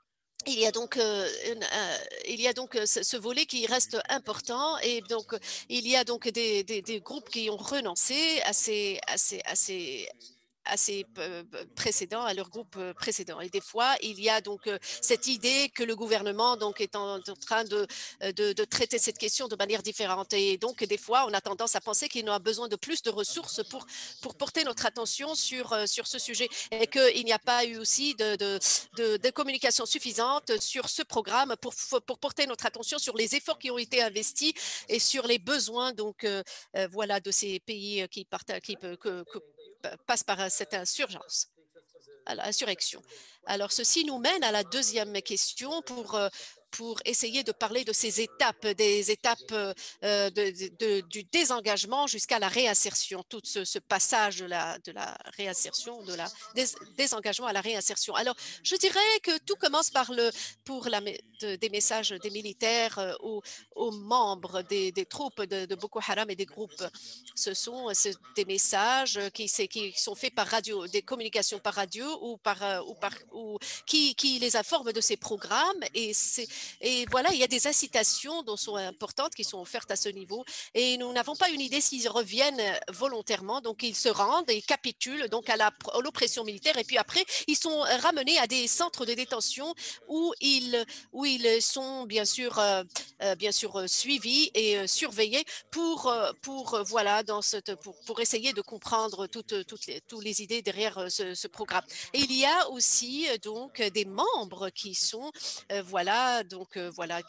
S2: ce volet qui reste important et donc il y a donc des groupes qui ont renoncé à ses précédents, à leur groupe précédent. Et des fois, il y a donc cette idée que le gouvernement donc, est en train de traiter cette question de manière différente. Et donc, des fois, on a tendance à penser qu'il a besoin de plus de ressources pour porter notre attention sur ce sujet et qu'il n'y a pas eu aussi de communication suffisante sur ce programme pour porter notre attention sur les efforts qui ont été investis et sur les besoins donc, voilà, de ces pays qui passe par cette insurgence, à l'insurrection. Alors, ceci nous mène à la deuxième question pour essayer de parler de ces étapes, des étapes du désengagement jusqu'à la réinsertion, tout ce passage de la réinsertion, désengagement à la réinsertion. Alors, je dirais que tout commence pour des messages des militaires aux membres des troupes de Boko Haram et des groupes. Ce sont des messages qui sont faits par radio, des communications par radio ou qui les informent de ces programmes. Et voilà, il y a des incitations dont sont importantes qui sont offertes à ce niveau. Et nous n'avons pas une idée s'ils reviennent volontairement. Donc, ils se rendent et capitulent donc à l'oppression militaire. Et puis après, ils sont ramenés à des centres de détention où ils sont bien sûr suivis et surveillés voilà pour essayer de comprendre toutes les idées derrière ce programme. Et il y a aussi donc des membres qui sont voilà donc voilà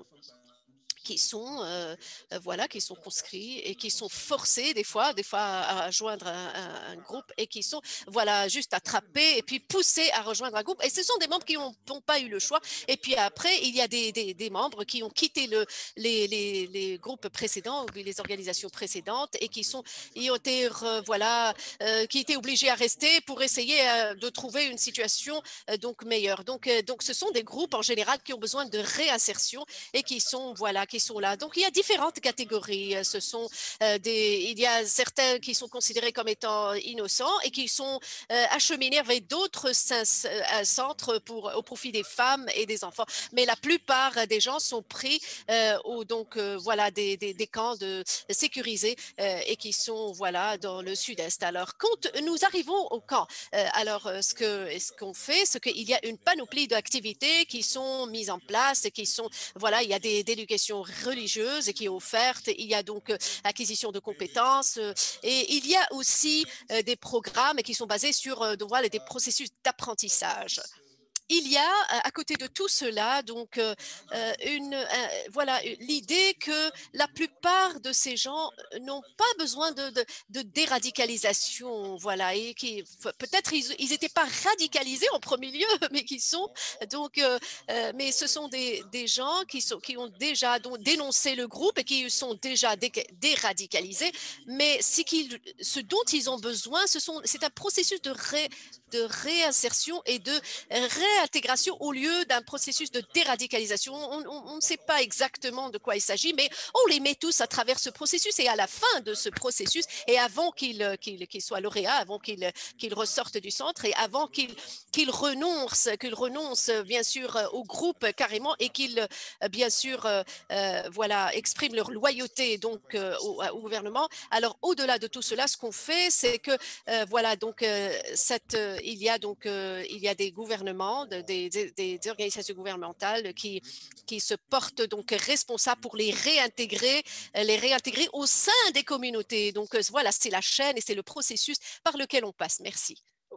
S2: qui sont conscrits et qui sont forcés des fois à joindre un groupe et qui sont voilà juste attrapés et puis poussés à rejoindre un groupe. Et ce sont des membres qui n'ont pas eu le choix. Et puis après, il y a des membres qui ont quitté les groupes précédents ou les organisations précédentes et qui ont été voilà qui étaient obligés à rester pour essayer de trouver une situation donc meilleure. Donc ce sont des groupes en général qui ont besoin de réinsertion et qui sont là. Donc il y a différentes catégories. Il y a certains qui sont considérés comme étant innocents et qui sont acheminés vers d'autres centres au profit des femmes et des enfants. Mais la plupart des gens sont pris voilà des camps sécurisés et qui sont voilà dans le sud-est. Alors quand nous arrivons au camp, ce qu'on fait, c'est qu'il y a une panoplie d'activités qui sont mises en place et qui sont voilà, il y a des éducations religieuses qui est offerte, il y a donc acquisition de compétences et il y a aussi des programmes qui sont basés sur voilà, des processus d'apprentissage. Il y a à côté de tout cela donc voilà l'idée que la plupart de ces gens n'ont pas besoin de déradicalisation voilà et qui peut-être ils n'étaient pas radicalisés en premier lieu mais qui sont donc mais ce sont des gens qui ont déjà donc, dénoncé le groupe et qui sont déjà déradicalisés mais ce dont ils ont besoin c'est un processus de réinsertion et de réintégration au lieu d'un processus de déradicalisation. On ne sait pas exactement de quoi il s'agit, mais on les met tous à travers ce processus et à la fin de ce processus et avant qu'ils soient lauréats, avant qu'ils ressortent du centre et avant qu'ils renoncent bien sûr au groupe carrément et qu'ils bien sûr voilà, expriment leur loyauté donc au gouvernement. Alors au-delà de tout cela, ce qu'on fait, c'est que voilà donc il y a des gouvernements, des organisations gouvernementales qui se portent donc responsables pour les réintégrer au sein des communautés. Donc voilà, c'est la chaîne et c'est le processus par lequel on passe. Merci.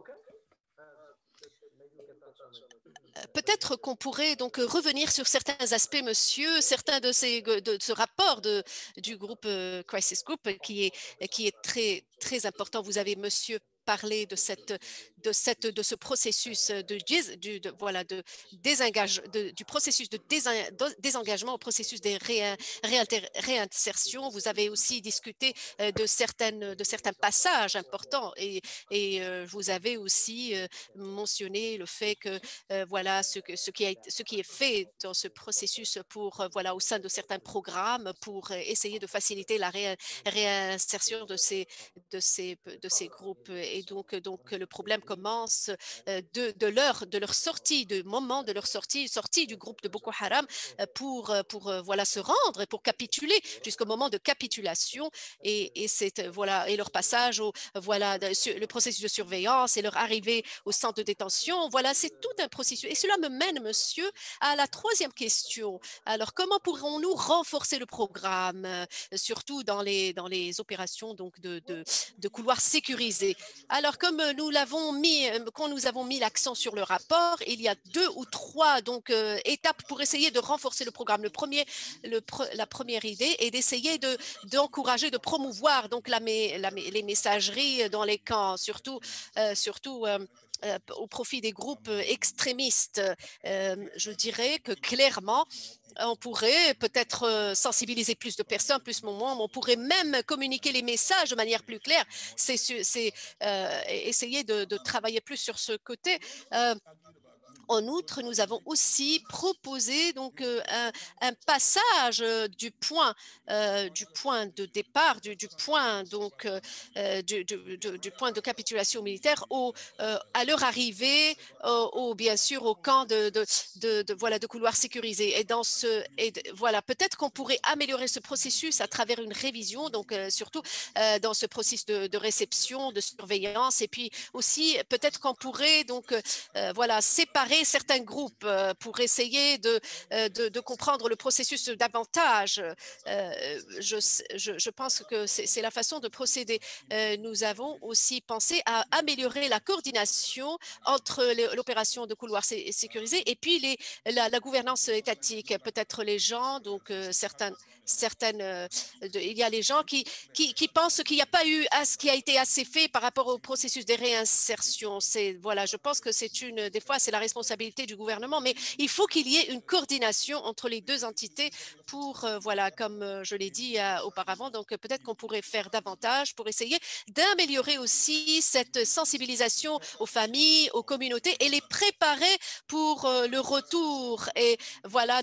S2: Peut-être qu'on pourrait donc revenir sur certains aspects, monsieur, certains de ce rapport du groupe Crisis Group qui est très, très important. Vous avez, monsieur, parlé de ce processus voilà, du processus de désengagement au processus de réinsertion. Vous avez aussi discuté de certains passages importants et vous avez aussi mentionné le fait que voilà ce qui est fait dans ce processus pour voilà au sein de certains programmes pour essayer de faciliter la réinsertion de ces groupes et donc le problème commence de leur sortie, du moment de leur sortie du groupe de Boko Haram pour voilà se rendre et pour capituler jusqu'au moment de capitulation et c'est voilà et leur passage au voilà le processus de surveillance et leur arrivée au centre de détention. Voilà, c'est tout un processus. Et cela me mène, monsieur, à la troisième question. Alors, comment pourrons-nous renforcer le programme, surtout dans les opérations donc de couloirs sécurisés? Alors, comme quand nous avons mis l'accent sur le rapport, il y a 2 ou 3 donc étapes pour essayer de renforcer le programme. La première idée est d'essayer d'encourager, de promouvoir donc les messageries dans les camps, surtout au profit des groupes extrémistes. Je dirais que clairement, on pourrait peut-être sensibiliser plus de personnes, plus de moments, mais on pourrait même communiquer les messages de manière plus claire. C'est essayer de travailler plus sur ce côté. En outre, nous avons aussi proposé donc un passage du point de départ, du point donc du point de capitulation militaire à leur arrivée, bien sûr au camp voilà de couloirs sécurisés. Voilà, peut-être qu'on pourrait améliorer ce processus à travers une révision, donc surtout dans ce processus de réception, de surveillance, et puis aussi peut-être qu'on pourrait donc voilà, séparer certains groupes pour essayer de comprendre le processus davantage. Je pense que c'est la façon de procéder. Nous avons aussi pensé à améliorer la coordination entre l'opération de couloir sécurisé et puis la gouvernance étatique. Peut-être les gens, donc il y a les gens qui pensent qu'il n'y a pas eu ce qui a été assez fait par rapport au processus de réinsertion. Voilà, je pense que des fois, c'est la responsabilité du gouvernement, mais il faut qu'il y ait une coordination entre les deux entités pour, voilà, comme je l'ai dit auparavant, donc peut-être qu'on pourrait faire davantage pour essayer d'améliorer aussi cette sensibilisation aux familles, aux communautés et les préparer pour le retour et voilà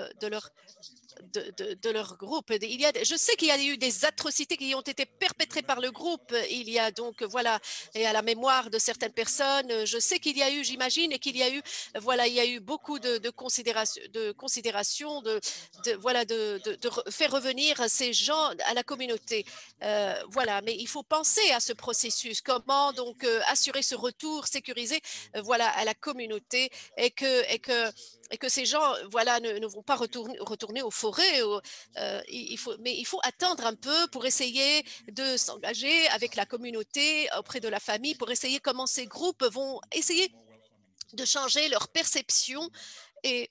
S2: de leur groupe. Je sais qu'il y a eu des atrocités qui ont été perpétrées par le groupe. Il y a donc, voilà, et à la mémoire de certaines personnes, je sais qu'il y a eu, j'imagine, qu'il y a eu, voilà, il y a eu beaucoup de considération, voilà, de faire revenir ces gens à la communauté. Voilà, mais il faut penser à ce processus, comment donc assurer ce retour sécurisé, voilà, à la communauté et que ces gens voilà, ne vont pas retourner aux forêts. Mais il faut attendre un peu pour essayer de s'engager avec la communauté, auprès de la famille, pour essayer comment ces groupes vont essayer de changer leur perception et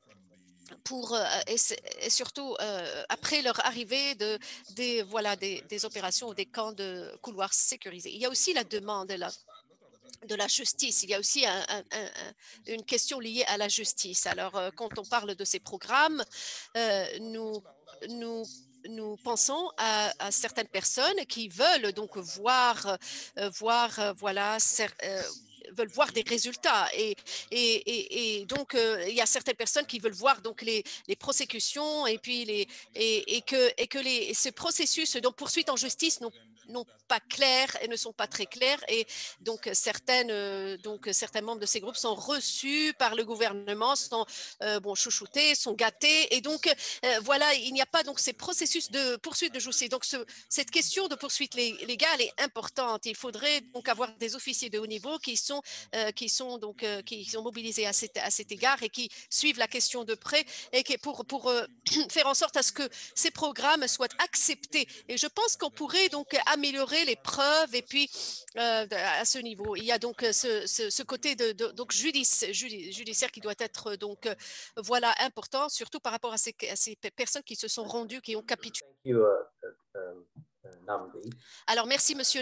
S2: et surtout après leur arrivée voilà, des opérations ou des camps de couloirs sécurisés. Il y a aussi la demande de la justice. Il y a aussi une question liée à la justice. Alors, quand on parle de ces programmes, nous, nous, nous pensons à certaines personnes qui veulent donc voir voilà, veulent voir des résultats. Et donc, il y a certaines personnes qui veulent voir donc les prosécutions et puis ce processus donc poursuite en justice n'ont pas clairs et ne sont pas très clairs. Et donc, certains membres de ces groupes sont reçus par le gouvernement, sont chouchoutés, sont gâtés. Et donc, voilà, il n'y a pas donc ces processus de poursuite de justice. Donc, cette question de poursuite légale est importante. Il faudrait donc avoir des officiers de haut niveau qui sont mobilisés à cet égard et qui suivent la question de près et pour faire en sorte à ce que ces programmes soient acceptés. Et je pense qu'on pourrait donc améliorer les preuves et puis à ce niveau. Il y a donc ce côté donc judiciaire qui doit être donc voilà important, surtout par rapport à ces personnes qui se sont rendues, qui ont capitulé. Alors, merci, Monsieur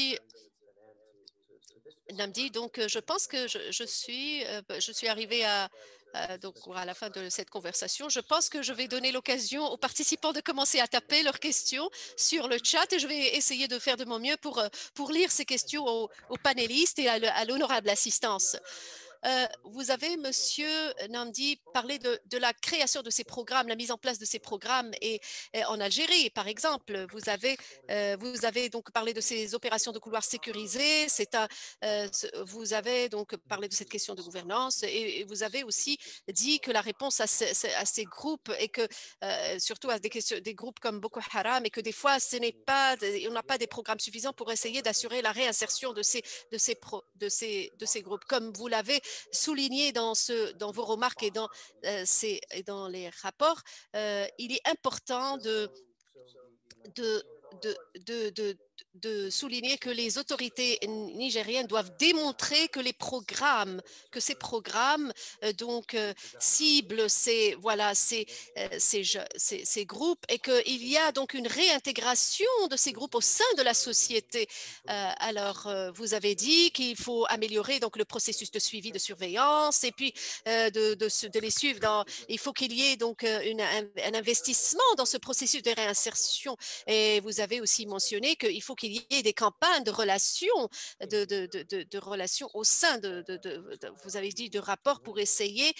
S2: Namdi. Donc, je pense que je suis arrivée donc, à la fin de cette conversation. Je pense que je vais donner l'occasion aux participants de commencer à taper leurs questions sur le chat et je vais essayer de faire de mon mieux pour lire ces questions aux panélistes et à l'honorable assistance. Vous avez, Monsieur Namdi, parlé de la création de ces programmes, la mise en place de ces programmes. Et en Algérie, par exemple, vous avez donc parlé de ces opérations de couloirs sécurisés. Vous avez donc parlé de cette question de gouvernance et vous avez aussi dit que la réponse à ces groupes et que surtout à des groupes comme Boko Haram et que des fois, on n'a pas des programmes suffisants pour essayer d'assurer la réinsertion de ces groupes. Comme vous l'avez souligné dans vos remarques et dans les rapports, il est important de, de, de, de, de souligner que les autorités nigériennes doivent démontrer que ces programmes ciblent ces groupes et qu'il y a donc une réintégration de ces groupes au sein de la société. Vous avez dit qu'il faut améliorer donc le processus de suivi, de surveillance et puis de les suivre. Il faut qu'il y ait donc un investissement dans ce processus de réinsertion. Et vous avez aussi mentionné qu'il faut qu'il y ait des campagnes de relations, de relations au sein vous avez dit, de rapports pour essayer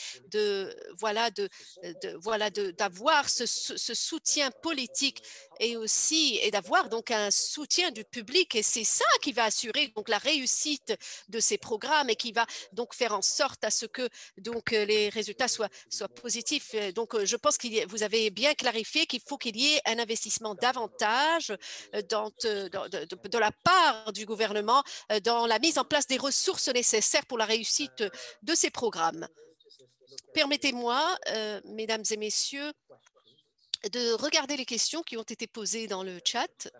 S2: d'avoir ce soutien politique et d'avoir donc un soutien du public. Et c'est ça qui va assurer donc la réussite de ces programmes et qui va donc faire en sorte à ce que donc les résultats soient positifs. Donc, je pense vous avez bien clarifié qu'il faut qu'il y ait un investissement davantage de la part du gouvernement dans la mise en place des ressources nécessaires pour la réussite de ces programmes. Permettez-moi, mesdames et messieurs, de regarder les questions qui ont été posées dans le chat.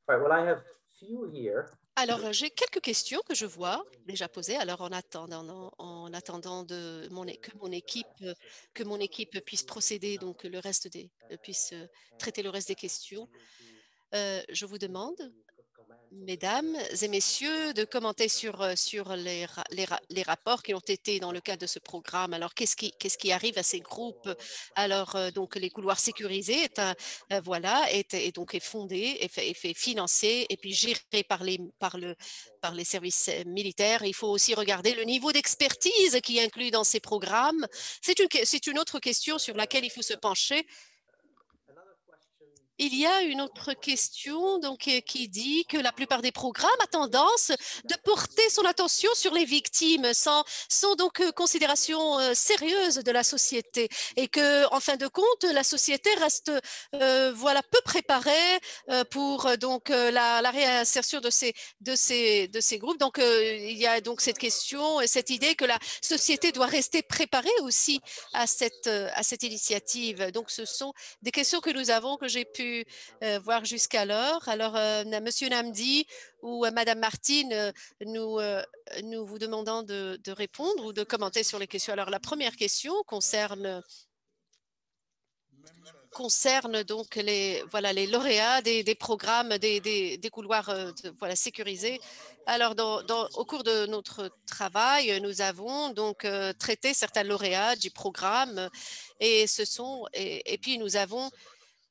S2: Alors, j'ai quelques questions que je vois déjà posées. Alors, en attendant que mon équipe puisse procéder, donc puisse traiter le reste des questions, je vous demande, mesdames et messieurs, de commenter sur les rapports qui ont été dans le cadre de ce programme. Alors, qu'est-ce qui arrive à ces groupes? Alors, donc, les couloirs sécurisés est donc est fondé, est financé et puis géré par les services militaires. Il faut aussi regarder le niveau d'expertise qui est inclus dans ces programmes. C'est une autre question sur laquelle il faut se pencher. Il y a une autre question donc, qui dit que la plupart des programmes a tendance de porter son attention sur les victimes sans donc considération sérieuse de la société et que, en fin de compte, la société reste peu préparée pour donc la réinsertion de ces groupes. Donc, il y a donc cette question et cette idée que la société doit rester préparée aussi à cette initiative. Donc, ce sont des questions que nous avons, que j'ai pu voir jusqu'alors. Alors, Monsieur Namdi ou Madame Martine, nous vous demandons de répondre ou de commenter sur les questions. Alors, la première question concerne donc les lauréats des programmes des couloirs sécurisés. Alors, au cours de notre travail, nous avons donc traité certains lauréats du programme et puis nous avons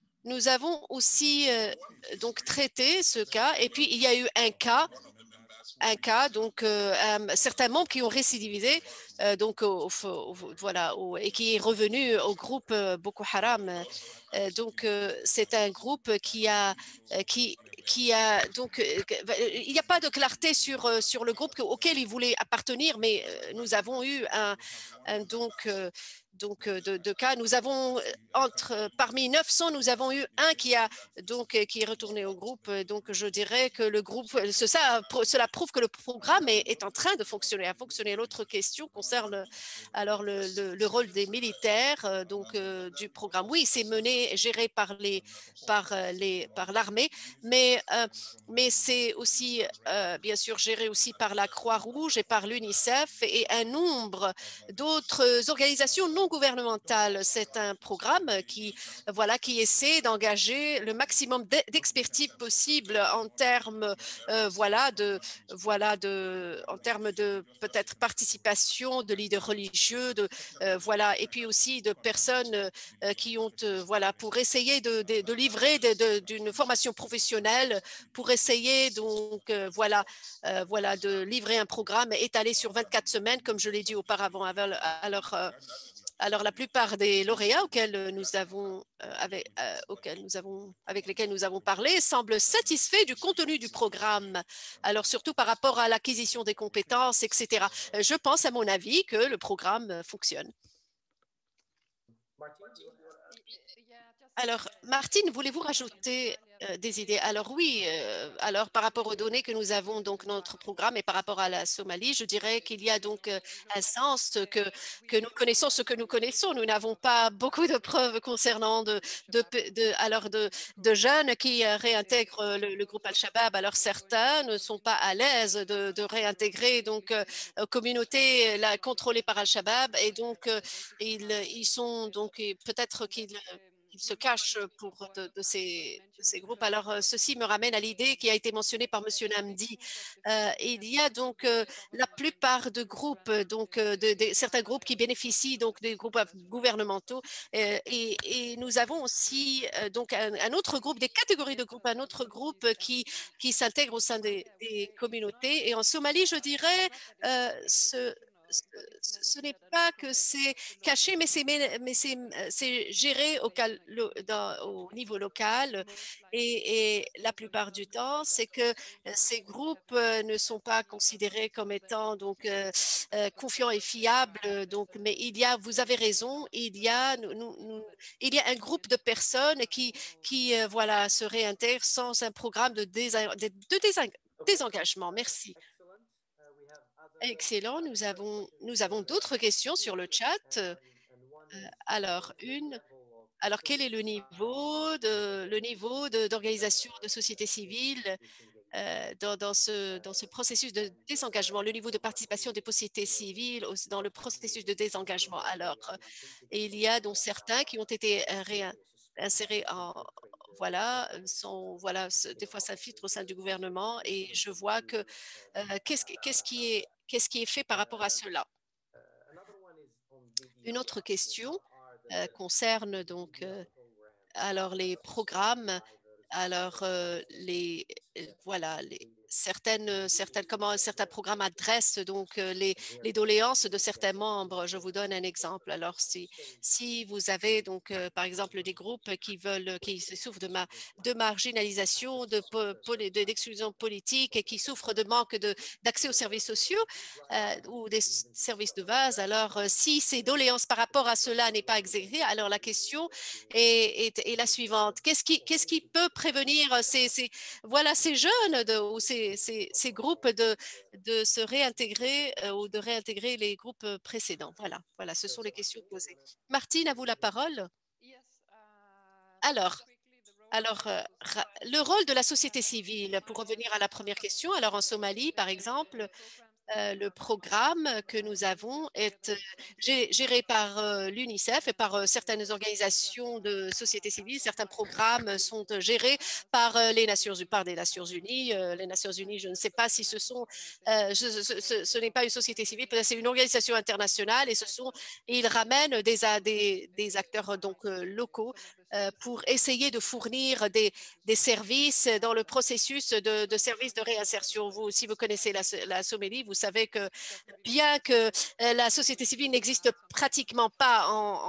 S2: aussi donc traité ce cas. Et puis, il y a eu un cas un cas, donc certains membres qui ont récidivisé, donc voilà, et qui est revenu au groupe Boko Haram. Donc c'est un groupe qui a donc il n'y a pas de clarté sur le groupe auquel il voulait appartenir, mais nous avons eu de cas. Nous avons parmi 900, nous avons eu un qui est retourné au groupe. Donc je dirais que le groupe, cela prouve que le programme est en train de fonctionner, a fonctionné. L'autre question concerne alors le rôle des militaires du programme. Oui, c'est mené, géré par l'armée, mais c'est aussi bien sûr géré aussi par la Croix-Rouge et par l'UNICEF et un nombre d'autres organisations non gouvernementales. C'est un programme qui essaie d'engager le maximum d'expertise possible en termes en termes de peut-être participation de leaders religieux, et puis aussi de personnes qui ont pour essayer de livrer d'une formation professionnelle pour essayer de livrer un programme étalé sur 24 semaines, comme je l'ai dit auparavant. Alors, la plupart des lauréats avec lesquels nous avons parlé semblent satisfaits du contenu du programme. Alors, surtout par rapport à l'acquisition des compétences, etc. Je pense, à mon avis, que le programme fonctionne. Alors, Martine, voulez-vous rajouter des idées? Alors oui, alors par rapport aux données que nous avons, donc notre programme et par rapport à la Somalie, je dirais qu'il y a donc un sens que nous connaissons ce que nous connaissons. Nous n'avons pas beaucoup de preuves concernant de jeunes qui réintègrent le groupe Al-Shabaab. Alors certains ne sont pas à l'aise de réintégrer donc communauté contrôlée par Al-Shabaab et donc ils sont donc peut-être qu'ils se cachent de ces groupes. Alors, ceci me ramène à l'idée qui a été mentionnée par M. Namdi. Il y a donc la plupart de groupes, certains groupes qui bénéficient donc des groupes gouvernementaux. Et nous avons aussi donc un autre groupe, des catégories de groupes, un autre groupe qui s'intègre au sein des communautés. Et en Somalie, je dirais, ce n'est pas que c'est caché, mais c'est géré au niveau local. Et la plupart du temps, c'est que ces groupes ne sont pas considérés comme étant confiants et fiables. Donc, mais vous avez raison, il y a un groupe de personnes qui se réintègrent sans un programme de désengagement. Merci. Excellent. Nous avons d'autres questions sur le chat. Alors, quel est le niveau d'organisation de société civile dans ce processus de désengagement, le niveau de participation des sociétés civiles dans le processus de désengagement? Alors, il y a donc certains qui ont été insérés des fois ça filtre au sein du gouvernement et je vois que qu'est-ce qui est fait par rapport à cela? Une autre question concerne donc alors les programmes, alors certains programmes adressent donc les doléances de certains membres. Je vous donne un exemple. Alors si vous avez donc par exemple des groupes qui souffrent de marginalisation, d'exclusion politique et qui souffrent de manque d'accès aux services sociaux ou des services de base, alors si ces doléances par rapport à cela n'est pas exécutée, alors la question est la suivante. Qu'est-ce qui peut prévenir ces jeunes ou ces groupes de se réintégrer ou de réintégrer les groupes précédents? Voilà, ce sont les questions posées. Martine, à vous la parole. Alors, le rôle de la société civile, pour revenir à la première question, alors en Somalie, par exemple, Le programme que nous avons est géré par l'UNICEF et par certaines organisations de société civile. Certains programmes sont gérés par les Nations Unies, par des Nations Unies. Les Nations Unies, je ne sais pas si ce sont, ce n'est pas une société civile, peut-être c'est une organisation internationale et ils ramènent des acteurs donc locaux pour essayer de fournir des services dans le processus de services de réinsertion. Vous, si vous connaissez la Somalie, vous savez que bien que la société civile n'existe pratiquement pas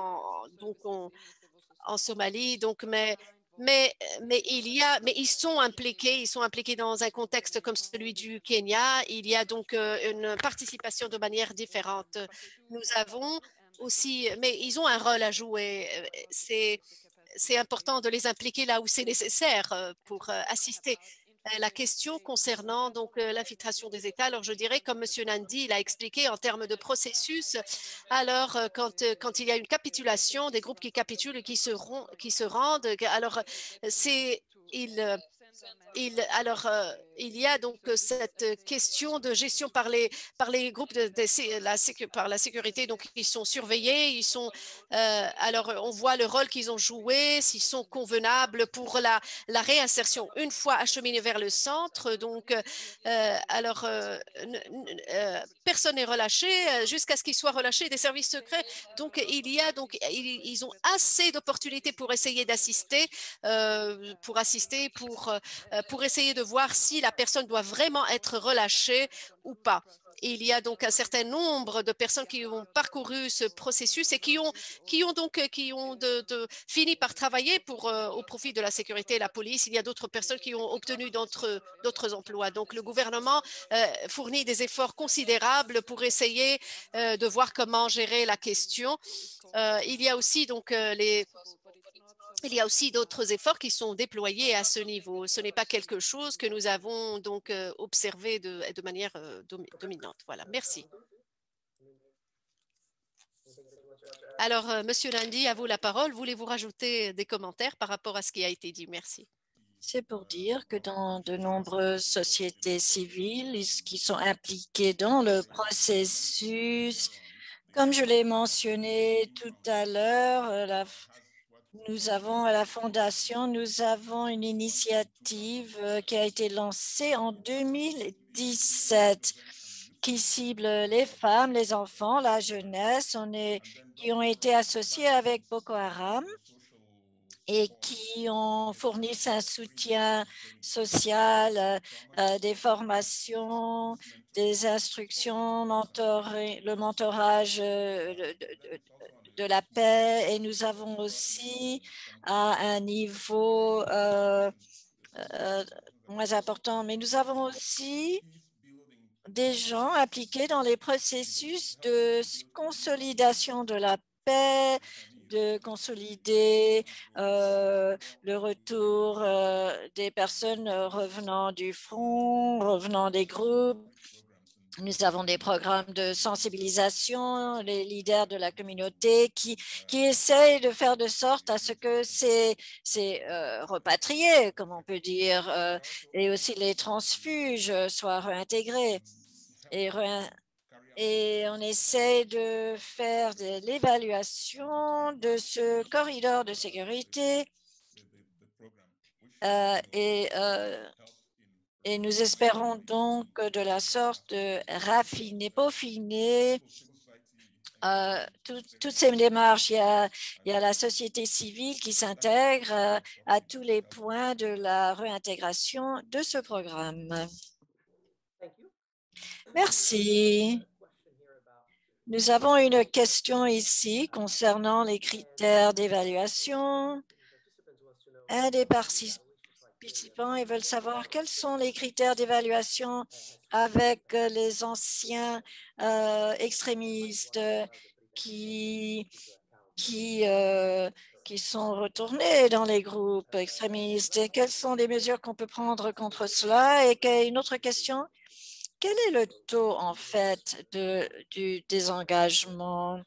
S2: en Somalie, donc, mais ils sont impliqués dans un contexte comme celui du Kenya. Il y a donc une participation de manière différente. Nous avons aussi, mais ils ont un rôle à jouer. C'est important de les impliquer là où c'est nécessaire pour assister. La question concernant donc l'infiltration des États, alors je dirais, comme M. Nandi l'a expliqué en termes de processus, alors quand il y a une capitulation, des groupes qui capitulent et qui se rendent, alors c'est il il y a donc cette question de gestion par les groupes par la sécurité. Donc, ils sont surveillés, alors on voit le rôle qu'ils ont joué, s'ils sont convenables pour la réinsertion une fois acheminés vers le centre. Donc, personne n'est relâché jusqu'à ce qu'ils soient relâchés des services secrets. Donc, ils ont assez d'opportunités pour essayer d'assister, pour essayer de voir si la personne doit vraiment être relâchée ou pas. Il y a donc un certain nombre de personnes qui ont parcouru ce processus et qui ont fini par travailler au profit de la sécurité et la police. Il y a d'autres personnes qui ont obtenu d'autres emplois. Donc, le gouvernement fournit des efforts considérables pour essayer de voir comment gérer la question. Il y a aussi donc il y a aussi d'autres efforts qui sont déployés à ce niveau. Ce n'est pas quelque chose que nous avons donc observé de manière dominante. Voilà, merci. Alors, Monsieur Lundy, à vous la parole. Voulez-vous rajouter des commentaires par rapport à ce qui a été dit? Merci.
S1: C'est pour dire que dans de nombreuses sociétés civiles qui sont impliquées dans le processus, comme je l'ai mentionné tout à l'heure, nous avons à la Fondation, nous avons une initiative qui a été lancée en 2017 qui cible les femmes, les enfants, la jeunesse, qui ont été associés avec Boko Haram et qui ont fourni un soutien social, des formations, des instructions, le mentorage de la paix. Et nous avons aussi à un niveau moins important, mais nous avons aussi des gens impliqués dans les processus de consolidation de la paix, de consolider le retour des personnes revenant du front, revenant des groupes. Nous avons des programmes de sensibilisation, les leaders de la communauté qui essayent de faire de sorte à ce que ces repatriés, comme on peut dire, et aussi les transfuges soient réintégrés. Et on essaie de faire de l'évaluation de ce corridor de sécurité et nous espérons donc de la sorte de raffiner, peaufiner toutes ces démarches. Il y a la société civile qui s'intègre à tous les points de la réintégration de ce programme. Merci. Nous avons une question ici concernant les critères d'évaluation. Un des participants, ils veulent savoir quels sont les critères d'évaluation avec les anciens extrémistes qui, qui, euh, qui sont retournés dans les groupes extrémistes. Et quelles sont les mesures qu'on peut prendre contre cela? Et une autre question, quel est le taux, en fait, du désengagement?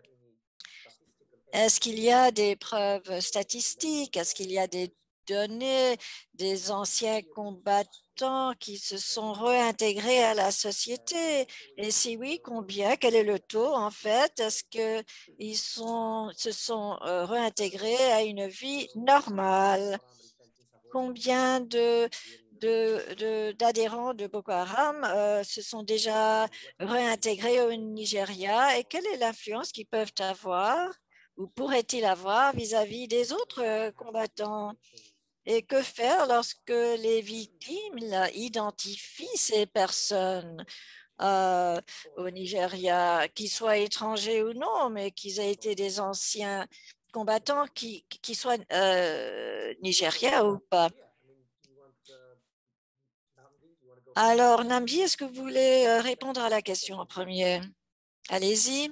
S1: Est-ce qu'il y a des preuves statistiques? Est-ce qu'il y a des données des anciens combattants combattants qui se sont réintégrés à la société? Et si oui, combien? Quel est le taux en fait? Est-ce qu'ils se sont réintégrés à une vie normale? Combien d'adhérents de Boko Haram se sont déjà réintégrés au Nigeria et quelle est l'influence qu'ils peuvent avoir ou pourraient-ils avoir vis-à-vis des autres combattants? Et que faire lorsque les victimes là, identifient ces personnes au Nigeria, qu'ils soient étrangers ou non, mais qu'ils aient été des anciens combattants, qui soient nigériens ou pas? Alors, Nambi, est-ce que vous voulez répondre à la question en premier? Allez-y.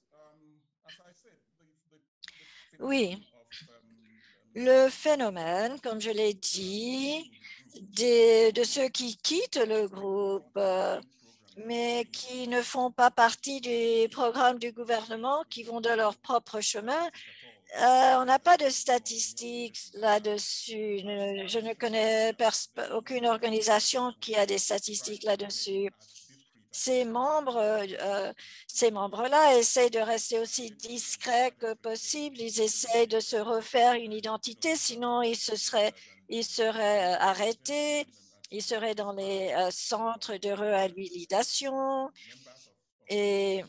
S1: Oui, le phénomène, comme je l'ai dit, de ceux qui quittent le groupe, mais qui ne font pas partie du programme du gouvernement, qui vont de leur propre chemin, on n'a pas de statistiques là-dessus. Je ne connais aucune organisation qui a des statistiques là-dessus. Ces membres, ces membres-là essayent de rester aussi discrets que possible. Ils essayent de se refaire une identité, sinon ils seraient arrêtés. Ils seraient dans les centres de réhabilitation et,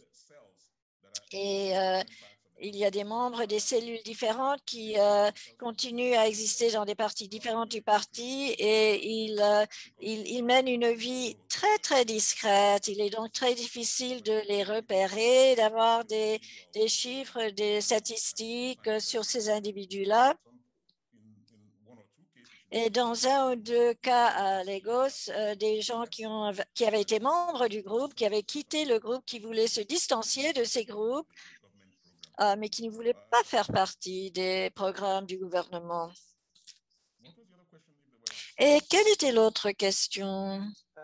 S1: et il y a des membres des cellules différentes qui continuent à exister dans des parties différentes du parti et ils mènent une vie très, très discrète. Il est donc très difficile de les repérer, d'avoir des chiffres, des statistiques sur ces individus-là. Et dans un ou deux cas à Lagos, des gens qui avaient été membres du groupe, qui avaient quitté le groupe, qui voulaient se distancier de ces groupes, mais qui ne voulaient pas faire partie des programmes du gouvernement. Et quelle était l'autre question?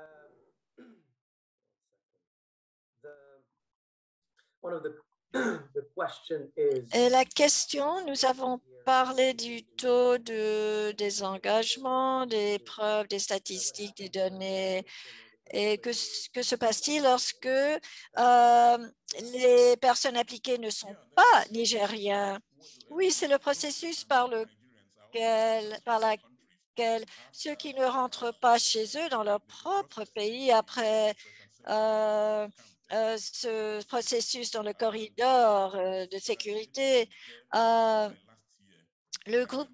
S1: Et la question, nous avons parlé du taux de désengagement, des preuves, des statistiques, des données. Et que se passe-t-il lorsque les personnes appliquées ne sont pas nigériens? Oui, c'est le processus par laquelle ceux qui ne rentrent pas chez eux dans leur propre pays après ce processus dans le corridor de sécurité, le groupe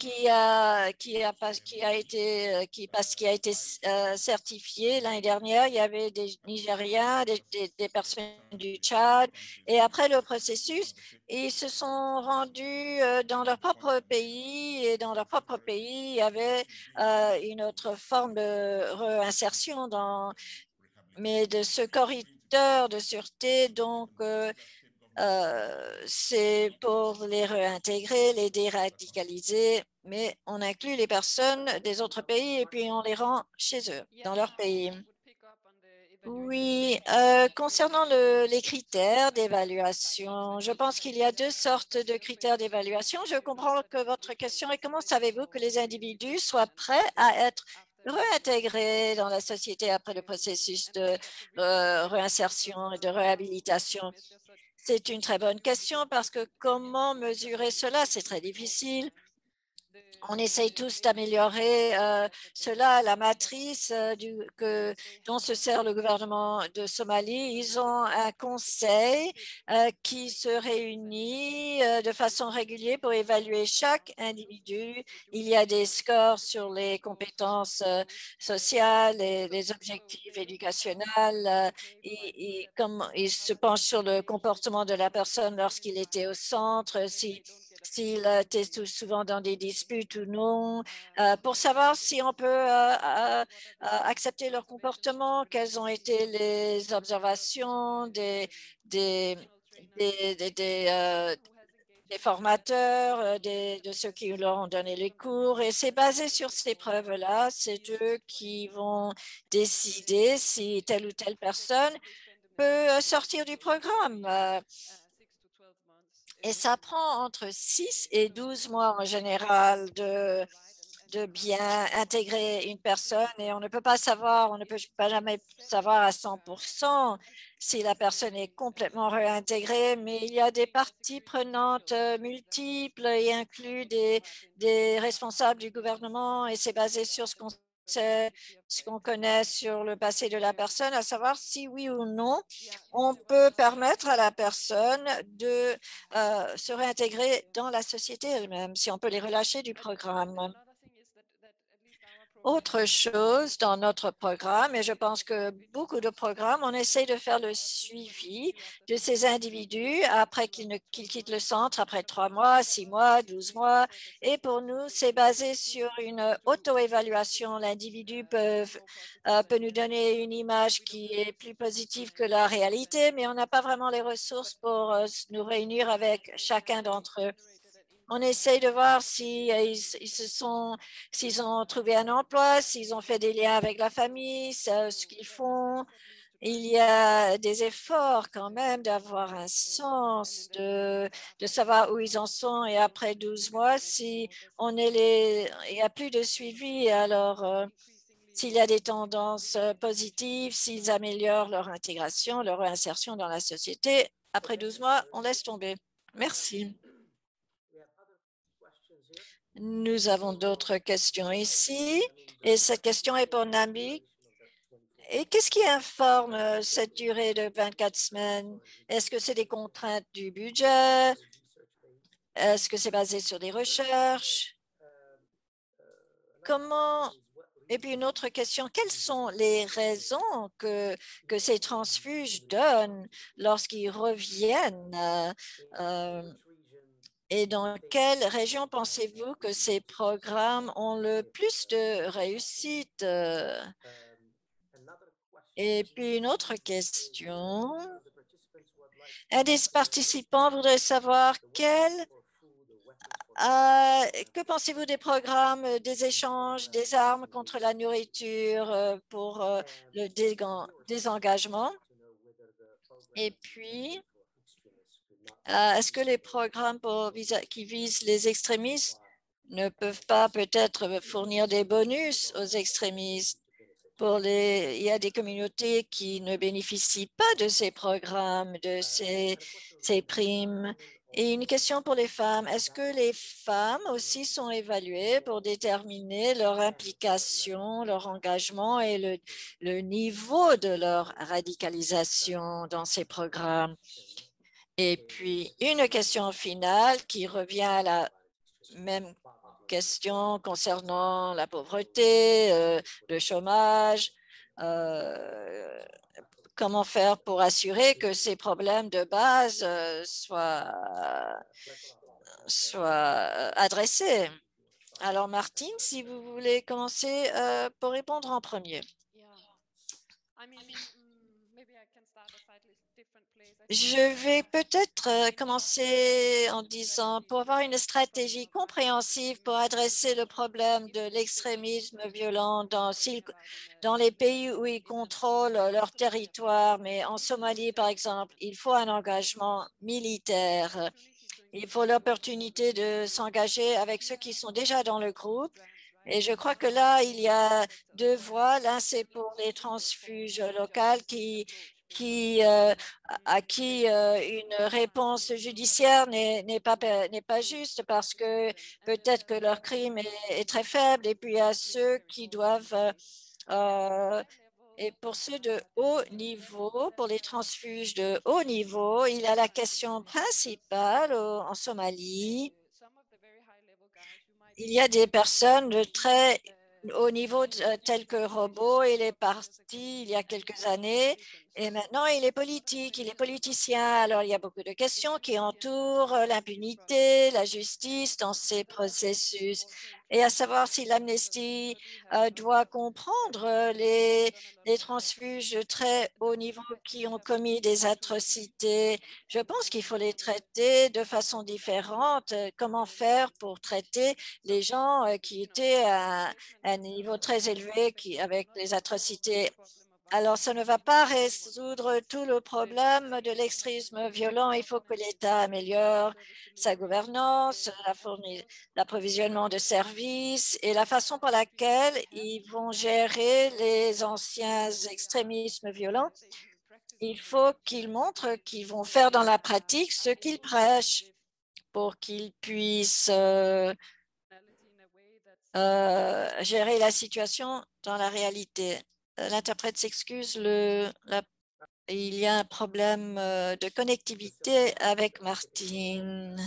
S1: qui a été certifié l'année dernière, il y avait des Nigériens, des personnes du Tchad, et après le processus, ils se sont rendus dans leur propre pays, et dans leur propre pays, il y avait une autre forme de réinsertion mais de ce corridor de sûreté, donc c'est pour les réintégrer, les déradicaliser, mais on inclut les personnes des autres pays et puis on les rend chez eux, dans leur pays. Oui, concernant les critères d'évaluation, je pense qu'il y a deux sortes de critères d'évaluation. Je comprends que votre question est comment savez-vous que les individus soient prêts à être réintégrés dans la société après le processus de réinsertion et de réhabilitation? C'est une très bonne question parce que comment mesurer cela? C'est très difficile. On essaye tous d'améliorer cela. La matrice dont se sert le gouvernement de Somalie, ils ont un conseil qui se réunit de façon régulière pour évaluer chaque individu. Il y a des scores sur les compétences sociales et les objectifs éducationnels. Comme ils se penchent sur le comportement de la personne lorsqu'il était au centre, s'il était souvent dans des disputes ou non, pour savoir si on peut accepter leur comportement, quelles ont été les observations des, des formateurs, de ceux qui leur ont donné les cours. Et c'est basé sur ces preuves-là. C'est eux qui vont décider si telle ou telle personne peut sortir du programme. Et ça prend entre 6 et 12 mois en général de de bien intégrer une personne et on ne peut pas savoir, on ne peut pas jamais savoir à 100% si la personne est complètement réintégrée, mais il y a des parties prenantes multiples et inclus des responsables du gouvernement et c'est basé sur ce qu'on sait, ce qu'on connaît sur le passé de la personne, à savoir si oui ou non on peut permettre à la personne de se réintégrer dans la société elle-même, si on peut les relâcher du programme. Autre chose dans notre programme, et je pense que beaucoup de programmes, on essaie de faire le suivi de ces individus après qu'ils quittent le centre, après 3 mois, 6 mois, 12 mois. Et pour nous, c'est basé sur une auto-évaluation. L'individu peut nous donner une image qui est plus positive que la réalité, mais on n'a pas vraiment les ressources pour nous réunir avec chacun d'entre eux. On essaye de voir si, s'ils ont trouvé un emploi, s'ils ont fait des liens avec la famille, ce qu'ils font. Il y a des efforts quand même d'avoir un sens, de savoir où ils en sont. Et après 12 mois, si il n'y a plus de suivi, alors s'il y a des tendances positives, s'ils améliorent leur intégration, leur réinsertion dans la société, après 12 mois, on laisse tomber. Merci. Nous avons d'autres questions ici et cette question est pour Nami. Et qu'est-ce qui informe cette durée de 24 semaines? Est-ce que c'est des contraintes du budget? Est-ce que c'est basé sur des recherches? Comment? Et puis une autre question, quelles sont les raisons que ces transfuges donnent lorsqu'ils reviennent? Et dans quelle région pensez-vous que ces programmes ont le plus de réussite? Et puis une autre question. Un des participants voudrait savoir que pensez-vous des programmes, des échanges, des armes contre la nourriture pour le désengagement? Et puis, est-ce que les programmes qui visent les extrémistes ne peuvent pas peut-être fournir des bonus aux extrémistes? Il y a des communautés qui ne bénéficient pas de ces programmes, de ces primes. Et une question pour les femmes. Est-ce que les femmes aussi sont évaluées pour déterminer leur implication, leur engagement et le niveau de leur radicalisation dans ces programmes? Et puis, une question finale qui revient à la même question concernant la pauvreté, le chômage. euh, Comment faire pour assurer que ces problèmes de base soient adressés? Alors, Martine, si vous voulez commencer pour répondre en premier. Je vais peut-être commencer en disant, pour avoir une stratégie compréhensive pour adresser le problème de l'extrémisme violent dans les pays où ils contrôlent leur territoire, mais en Somalie, par exemple, il faut un engagement militaire. Il faut l'opportunité de s'engager avec ceux qui sont déjà dans le groupe. Et je crois que là, il y a deux voies. L'un, c'est pour les transfuges locales à qui une réponse judiciaire n'est pas juste parce que peut-être que leur crime est très faible. Et puis, à ceux qui doivent et pour ceux de haut niveau, pour les transfuges de haut niveau, il y a la question principale en Somalie. Il y a des personnes de très haut niveau tels que Robo. Il est parti il y a quelques années et maintenant il est politique, il est politicien. Alors il y a beaucoup de questions qui entourent l'impunité, la justice dans ces processus et à savoir si l'amnistie doit comprendre les transfuges de très haut niveau qui ont commis des atrocités. Je pense qu'il faut les traiter de façon différente. Comment faire pour traiter les gens qui étaient à un niveau très élevé avec les atrocités Alors, ça ne va pas résoudre tout le problème de l'extrémisme violent. Il faut que l'État améliore sa gouvernance, l'approvisionnement de services et la façon pour laquelle ils vont gérer les anciens extrémismes violents. Il faut qu'ils montrent qu'ils vont faire dans la pratique ce qu'ils prêchent pour qu'ils puissent gérer la situation dans la réalité. L'interprète s'excuse, il y a un problème de connectivité avec Martine.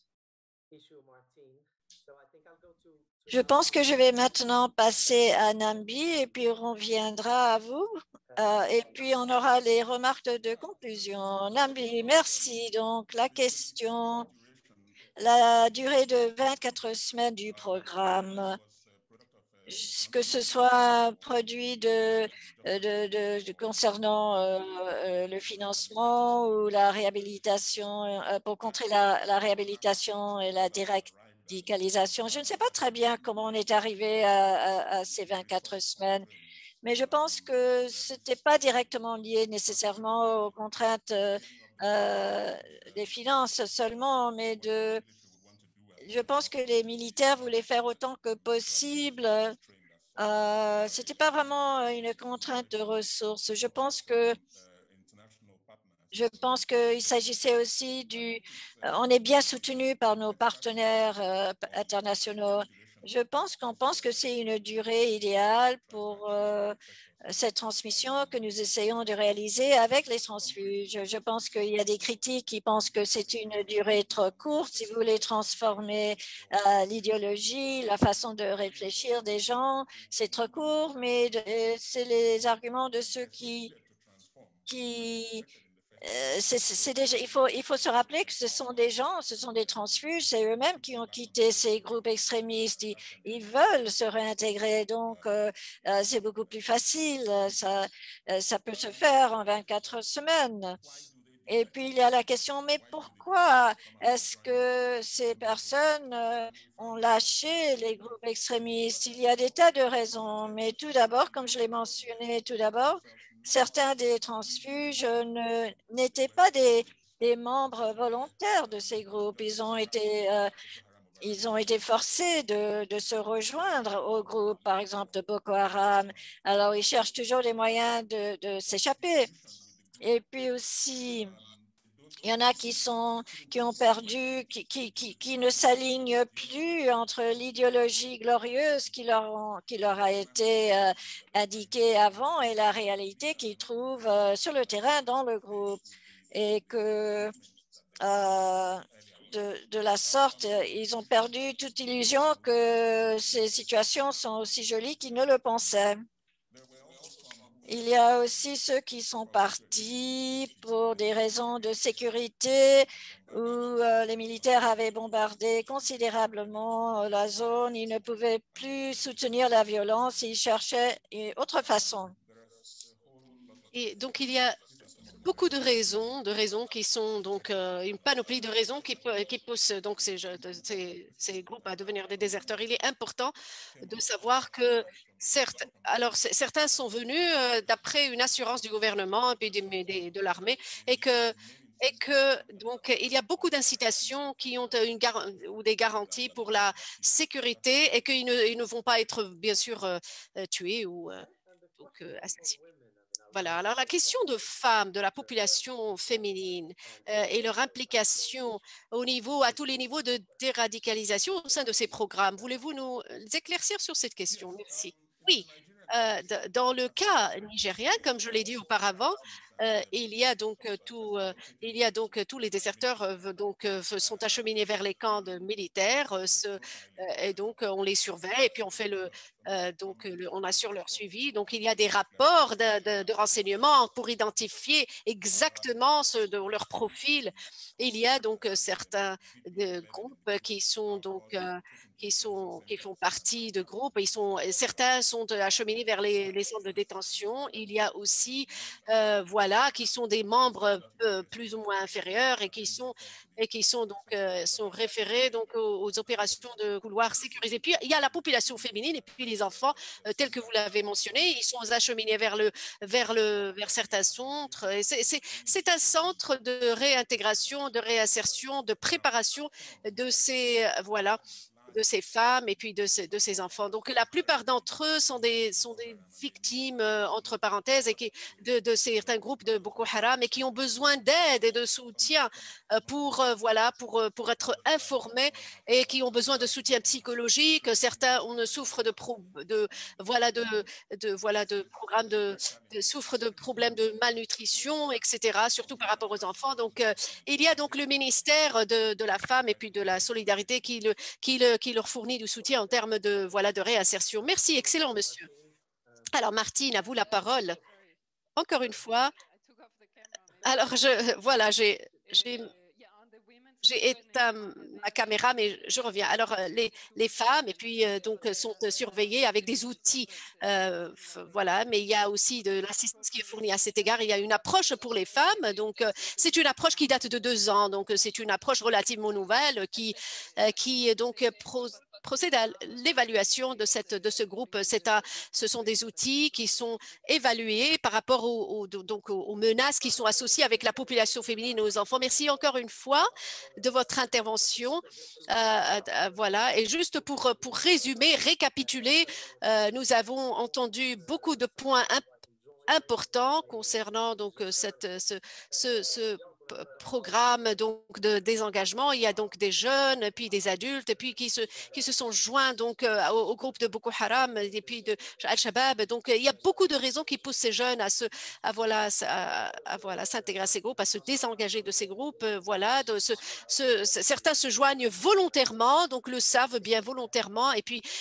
S1: Je pense que je vais maintenant passer à Nambi et puis on reviendra à vous. Et puis on aura les remarques de conclusion. Nambi, merci. Donc la question, la durée de 24 semaines du programme, que ce soit produit concernant le financement ou la réhabilitation, pour contrer la réhabilitation et la déradicalisation. Je ne sais pas très bien comment on est arrivé à ces 24 semaines, mais je pense que ce n'était pas directement lié nécessairement aux contraintes des finances seulement, mais je pense que les militaires voulaient faire autant que possible. Ce n'était pas vraiment une contrainte de ressources. Je pense qu'il s'agissait aussi on est bien soutenu par nos partenaires internationaux. On pense que c'est une durée idéale pour cette transmission que nous essayons de réaliser avec les transfuges. Je pense qu'il y a des critiques qui pensent que c'est une durée trop courte si vous voulez transformer l'idéologie, la façon de réfléchir des gens. C'est trop court, mais c'est les arguments de ceux qui déjà, il faut se rappeler que ce sont des gens, ce sont des transfuges, c'est eux-mêmes qui ont quitté ces groupes extrémistes. Ils veulent se réintégrer, donc c'est beaucoup plus facile. Ça peut se faire en 24 semaines. Et puis, il y a la question, mais pourquoi est-ce que ces personnes ont lâché les groupes extrémistes? Il y a des tas de raisons, mais tout d'abord, comme je l'ai mentionné tout d'abord, certains des transfuges n'étaient pas des membres volontaires de ces groupes. Ils ont été forcés de se rejoindre au groupe, par exemple, de Boko Haram. Alors, ils cherchent toujours des moyens de s'échapper. Et puis aussi, il y en a qui ont perdu, qui ne s'alignent plus entre l'idéologie glorieuse qui leur a été indiquée avant et la réalité qu'ils trouvent sur le terrain dans le groupe. Et que de la sorte, ils ont perdu toute illusion que ces situations sont aussi jolies qu'ils ne le pensaient. Il y a aussi ceux qui sont partis pour des raisons de sécurité où les militaires avaient bombardé considérablement la zone. Ils ne pouvaient plus soutenir la violence. Ils cherchaient une autre façon.
S2: Et donc, il y a beaucoup de raisons qui sont donc une panoplie de raisons qui poussent donc ces groupes à devenir des déserteurs. Il est important de savoir que certes, alors certains sont venus d'après une assurance du gouvernement et puis de l'armée et que donc il y a beaucoup d'incitations qui ont ou des garanties pour la sécurité et qu'ils ne vont pas être bien sûr tués ou assassinés. Voilà, alors la question de femmes, de la population féminine et leur implication à tous les niveaux de déradicalisation au sein de ces programmes, voulez-vous nous éclaircir sur cette question? Merci. Oui, dans le cas nigérien, comme je l'ai dit auparavant, il y a donc tous les déserteurs sont acheminés vers les camps militaires et donc on les surveille et puis on assure leur suivi. Donc il y a des rapports de renseignement pour identifier exactement leur profil. Il y a donc certains groupes qui font partie de groupes. Certains sont acheminés vers les centres de détention. Il y a aussi, voilà, qui sont des membres plus ou moins inférieurs et qui sont donc sont référés donc aux opérations de couloir sécurisés. Puis il y a la population féminine et puis les enfants, tels que vous l'avez mentionné, ils sont acheminés vers certains centres. C'est un centre de réintégration, de réinsertion, de préparation de ces voilà de ces femmes et puis de ces enfants. Donc, la plupart d'entre eux sont des victimes, entre parenthèses, de certains groupes de Boko Haram et qui ont besoin d'aide et de soutien pour être informés et qui ont besoin de soutien psychologique. Certains on souffrent voilà, de programmes souffrent de problèmes de malnutrition, etc., surtout par rapport aux enfants. Donc, il y a donc le ministère de la femme et puis de la solidarité qui leur fournit du soutien en termes de réinsertion. Merci, excellent, monsieur. Alors, Martine, à vous la parole. Encore une fois. Alors, voilà, j'ai éteint ma caméra, mais je reviens. Alors, les femmes, et puis donc sont surveillées avec des outils, voilà. Mais il y a aussi de l'assistance qui est fournie à cet égard. Il y a une approche pour les femmes, donc c'est une approche qui date de 2 ans, donc c'est une approche relativement nouvelle qui donc procède à l'évaluation de ce groupe. Ce sont des outils qui sont évalués par rapport aux menaces qui sont associées avec la population féminine et aux enfants. Merci encore une fois de votre intervention. Voilà. Et juste pour résumer, récapituler, nous avons entendu beaucoup de points importants concernant donc ce programme donc de désengagement. Il y a donc des jeunes, puis des adultes, et puis qui se sont joints donc au groupe de Boko Haram et puis de Al-Shabaab. Donc il y a beaucoup de raisons qui poussent ces jeunes voilà s'intégrer à ces groupes, à se désengager de ces groupes. Voilà, certains se joignent volontairement, donc le savent bien volontairement,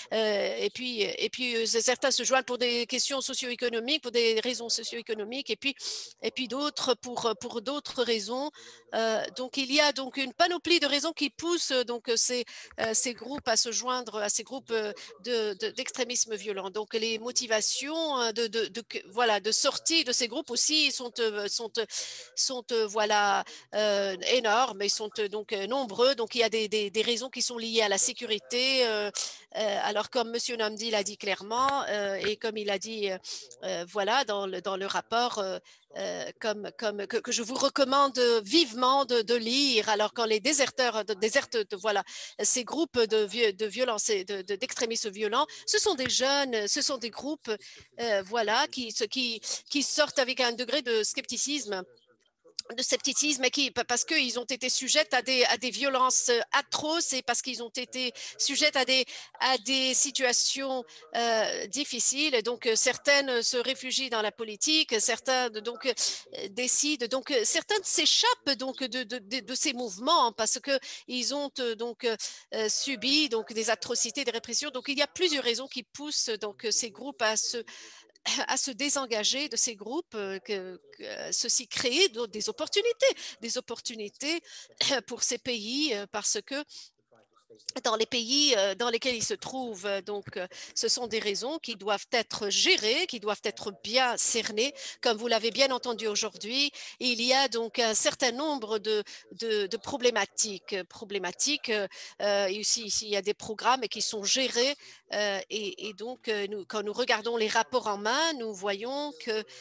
S2: certains se joignent pour des questions socio-économiques, pour des raisons socio-économiques, et puis d'autres pour d'autres raisons. Donc, il y a donc une panoplie de raisons qui poussent donc ces groupes à se joindre à ces groupes d'extrémisme violent. Donc, les motivations voilà, de sortie de ces groupes aussi sont voilà, énormes et sont donc nombreux. Donc, il y a des raisons qui sont liées à la sécurité. Alors, comme M. Namdi l'a dit clairement et comme il a dit voilà, dans le rapport que je vous recommande vivement de lire. Alors, quand les déserteurs désertent voilà, ces groupes de violence et d'extrémisme violent, ce sont des jeunes, ce sont des groupes voilà, qui sortent avec un degré de scepticisme parce qu'ils ont été sujets à des violences atroces et parce qu'ils ont été sujets à des situations difficiles. Et donc, certaines se réfugient dans la politique, certains donc décident, donc certains s'échappent donc de ces mouvements parce que ils ont donc subi donc des atrocités, des répressions. Donc, il y a plusieurs raisons qui poussent donc ces groupes à se désengager de ces groupes, ceci crée des opportunités pour ces pays parce que dans les pays dans lesquels ils se trouvent. Donc, ce sont des raisons qui doivent être gérées, qui doivent être bien cernées. Comme vous l'avez bien entendu aujourd'hui, il y a donc un certain nombre de problématiques. Ici, il y a des programmes qui sont gérés donc, quand nous regardons les rapports en main, nous voyons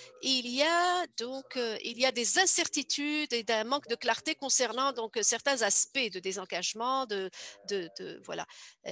S2: il y a des incertitudes et un manque de clarté concernant donc certains aspects de désengagement, voilà.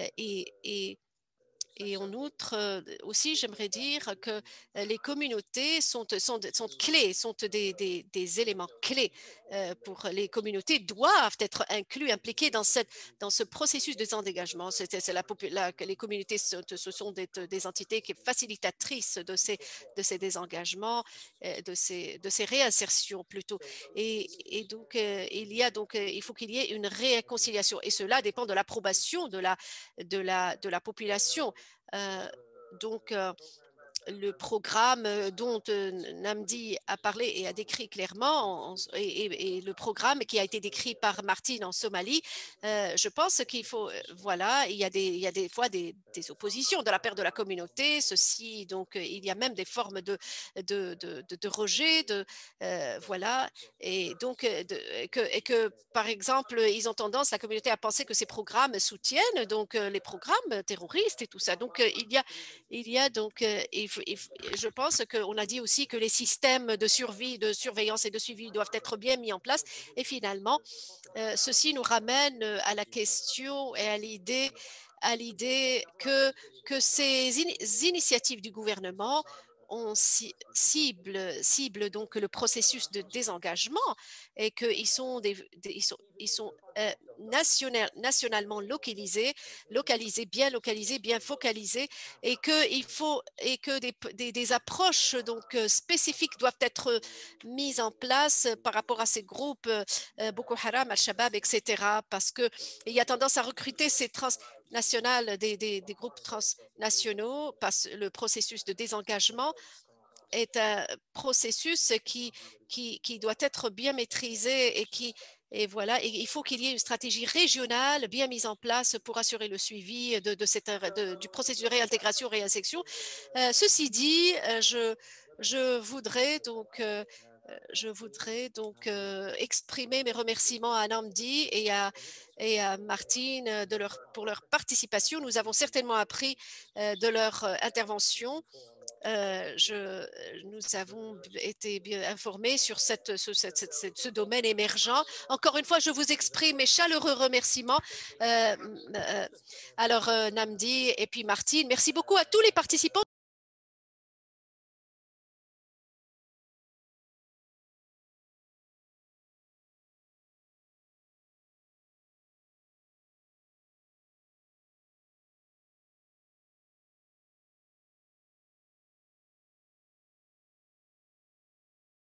S2: Et en outre, aussi, j'aimerais dire que les communautés sont clés, sont des éléments clés pour les communautés, doivent être inclus, impliqués dans ce processus de désengagement. Les communautés, ce sont des entités qui facilitatrices de ces désengagements, de ces réinsertions plutôt. Et donc, il faut qu'il y ait une réconciliation. Et cela dépend de l'approbation de la population. Donc, le programme dont Namdi a parlé et a décrit clairement, et le programme qui a été décrit par Martine en Somalie, je pense qu'il faut, voilà, il y a des fois des oppositions de la part de la communauté. Ceci, donc, il y a même des formes de rejet, voilà, et donc, par exemple, ils ont tendance, la communauté, à penser que ces programmes soutiennent donc les programmes terroristes et tout ça. Donc, il y a donc, je pense qu'on a dit aussi que les systèmes de survie, de surveillance et de suivi doivent être bien mis en place. Et finalement, ceci nous ramène à la question et à l'idée que ces initiatives du gouvernement ciblent donc le processus de désengagement et qu'ils sont, ils sont nationalement bien localisés, bien focalisés, et que des approches donc spécifiques doivent être mises en place par rapport à ces groupes Boko Haram, Al-Shabaab, etc. Parce qu'il y a tendance à recruter ces transnationales, des groupes transnationaux. Le processus de désengagement est un processus qui doit être bien maîtrisé et voilà, et il faut qu'il y ait une stratégie régionale bien mise en place pour assurer le suivi du processus de réintégration, réinsertion. Ceci dit, je voudrais donc exprimer mes remerciements à Namdi et à Martine pour leur participation. Nous avons certainement appris de leur intervention. Nous avons été bien informés sur ce domaine émergent. Encore une fois, je vous exprime mes chaleureux remerciements. Alors, Namdi et puis Martine, merci beaucoup à tous les participants.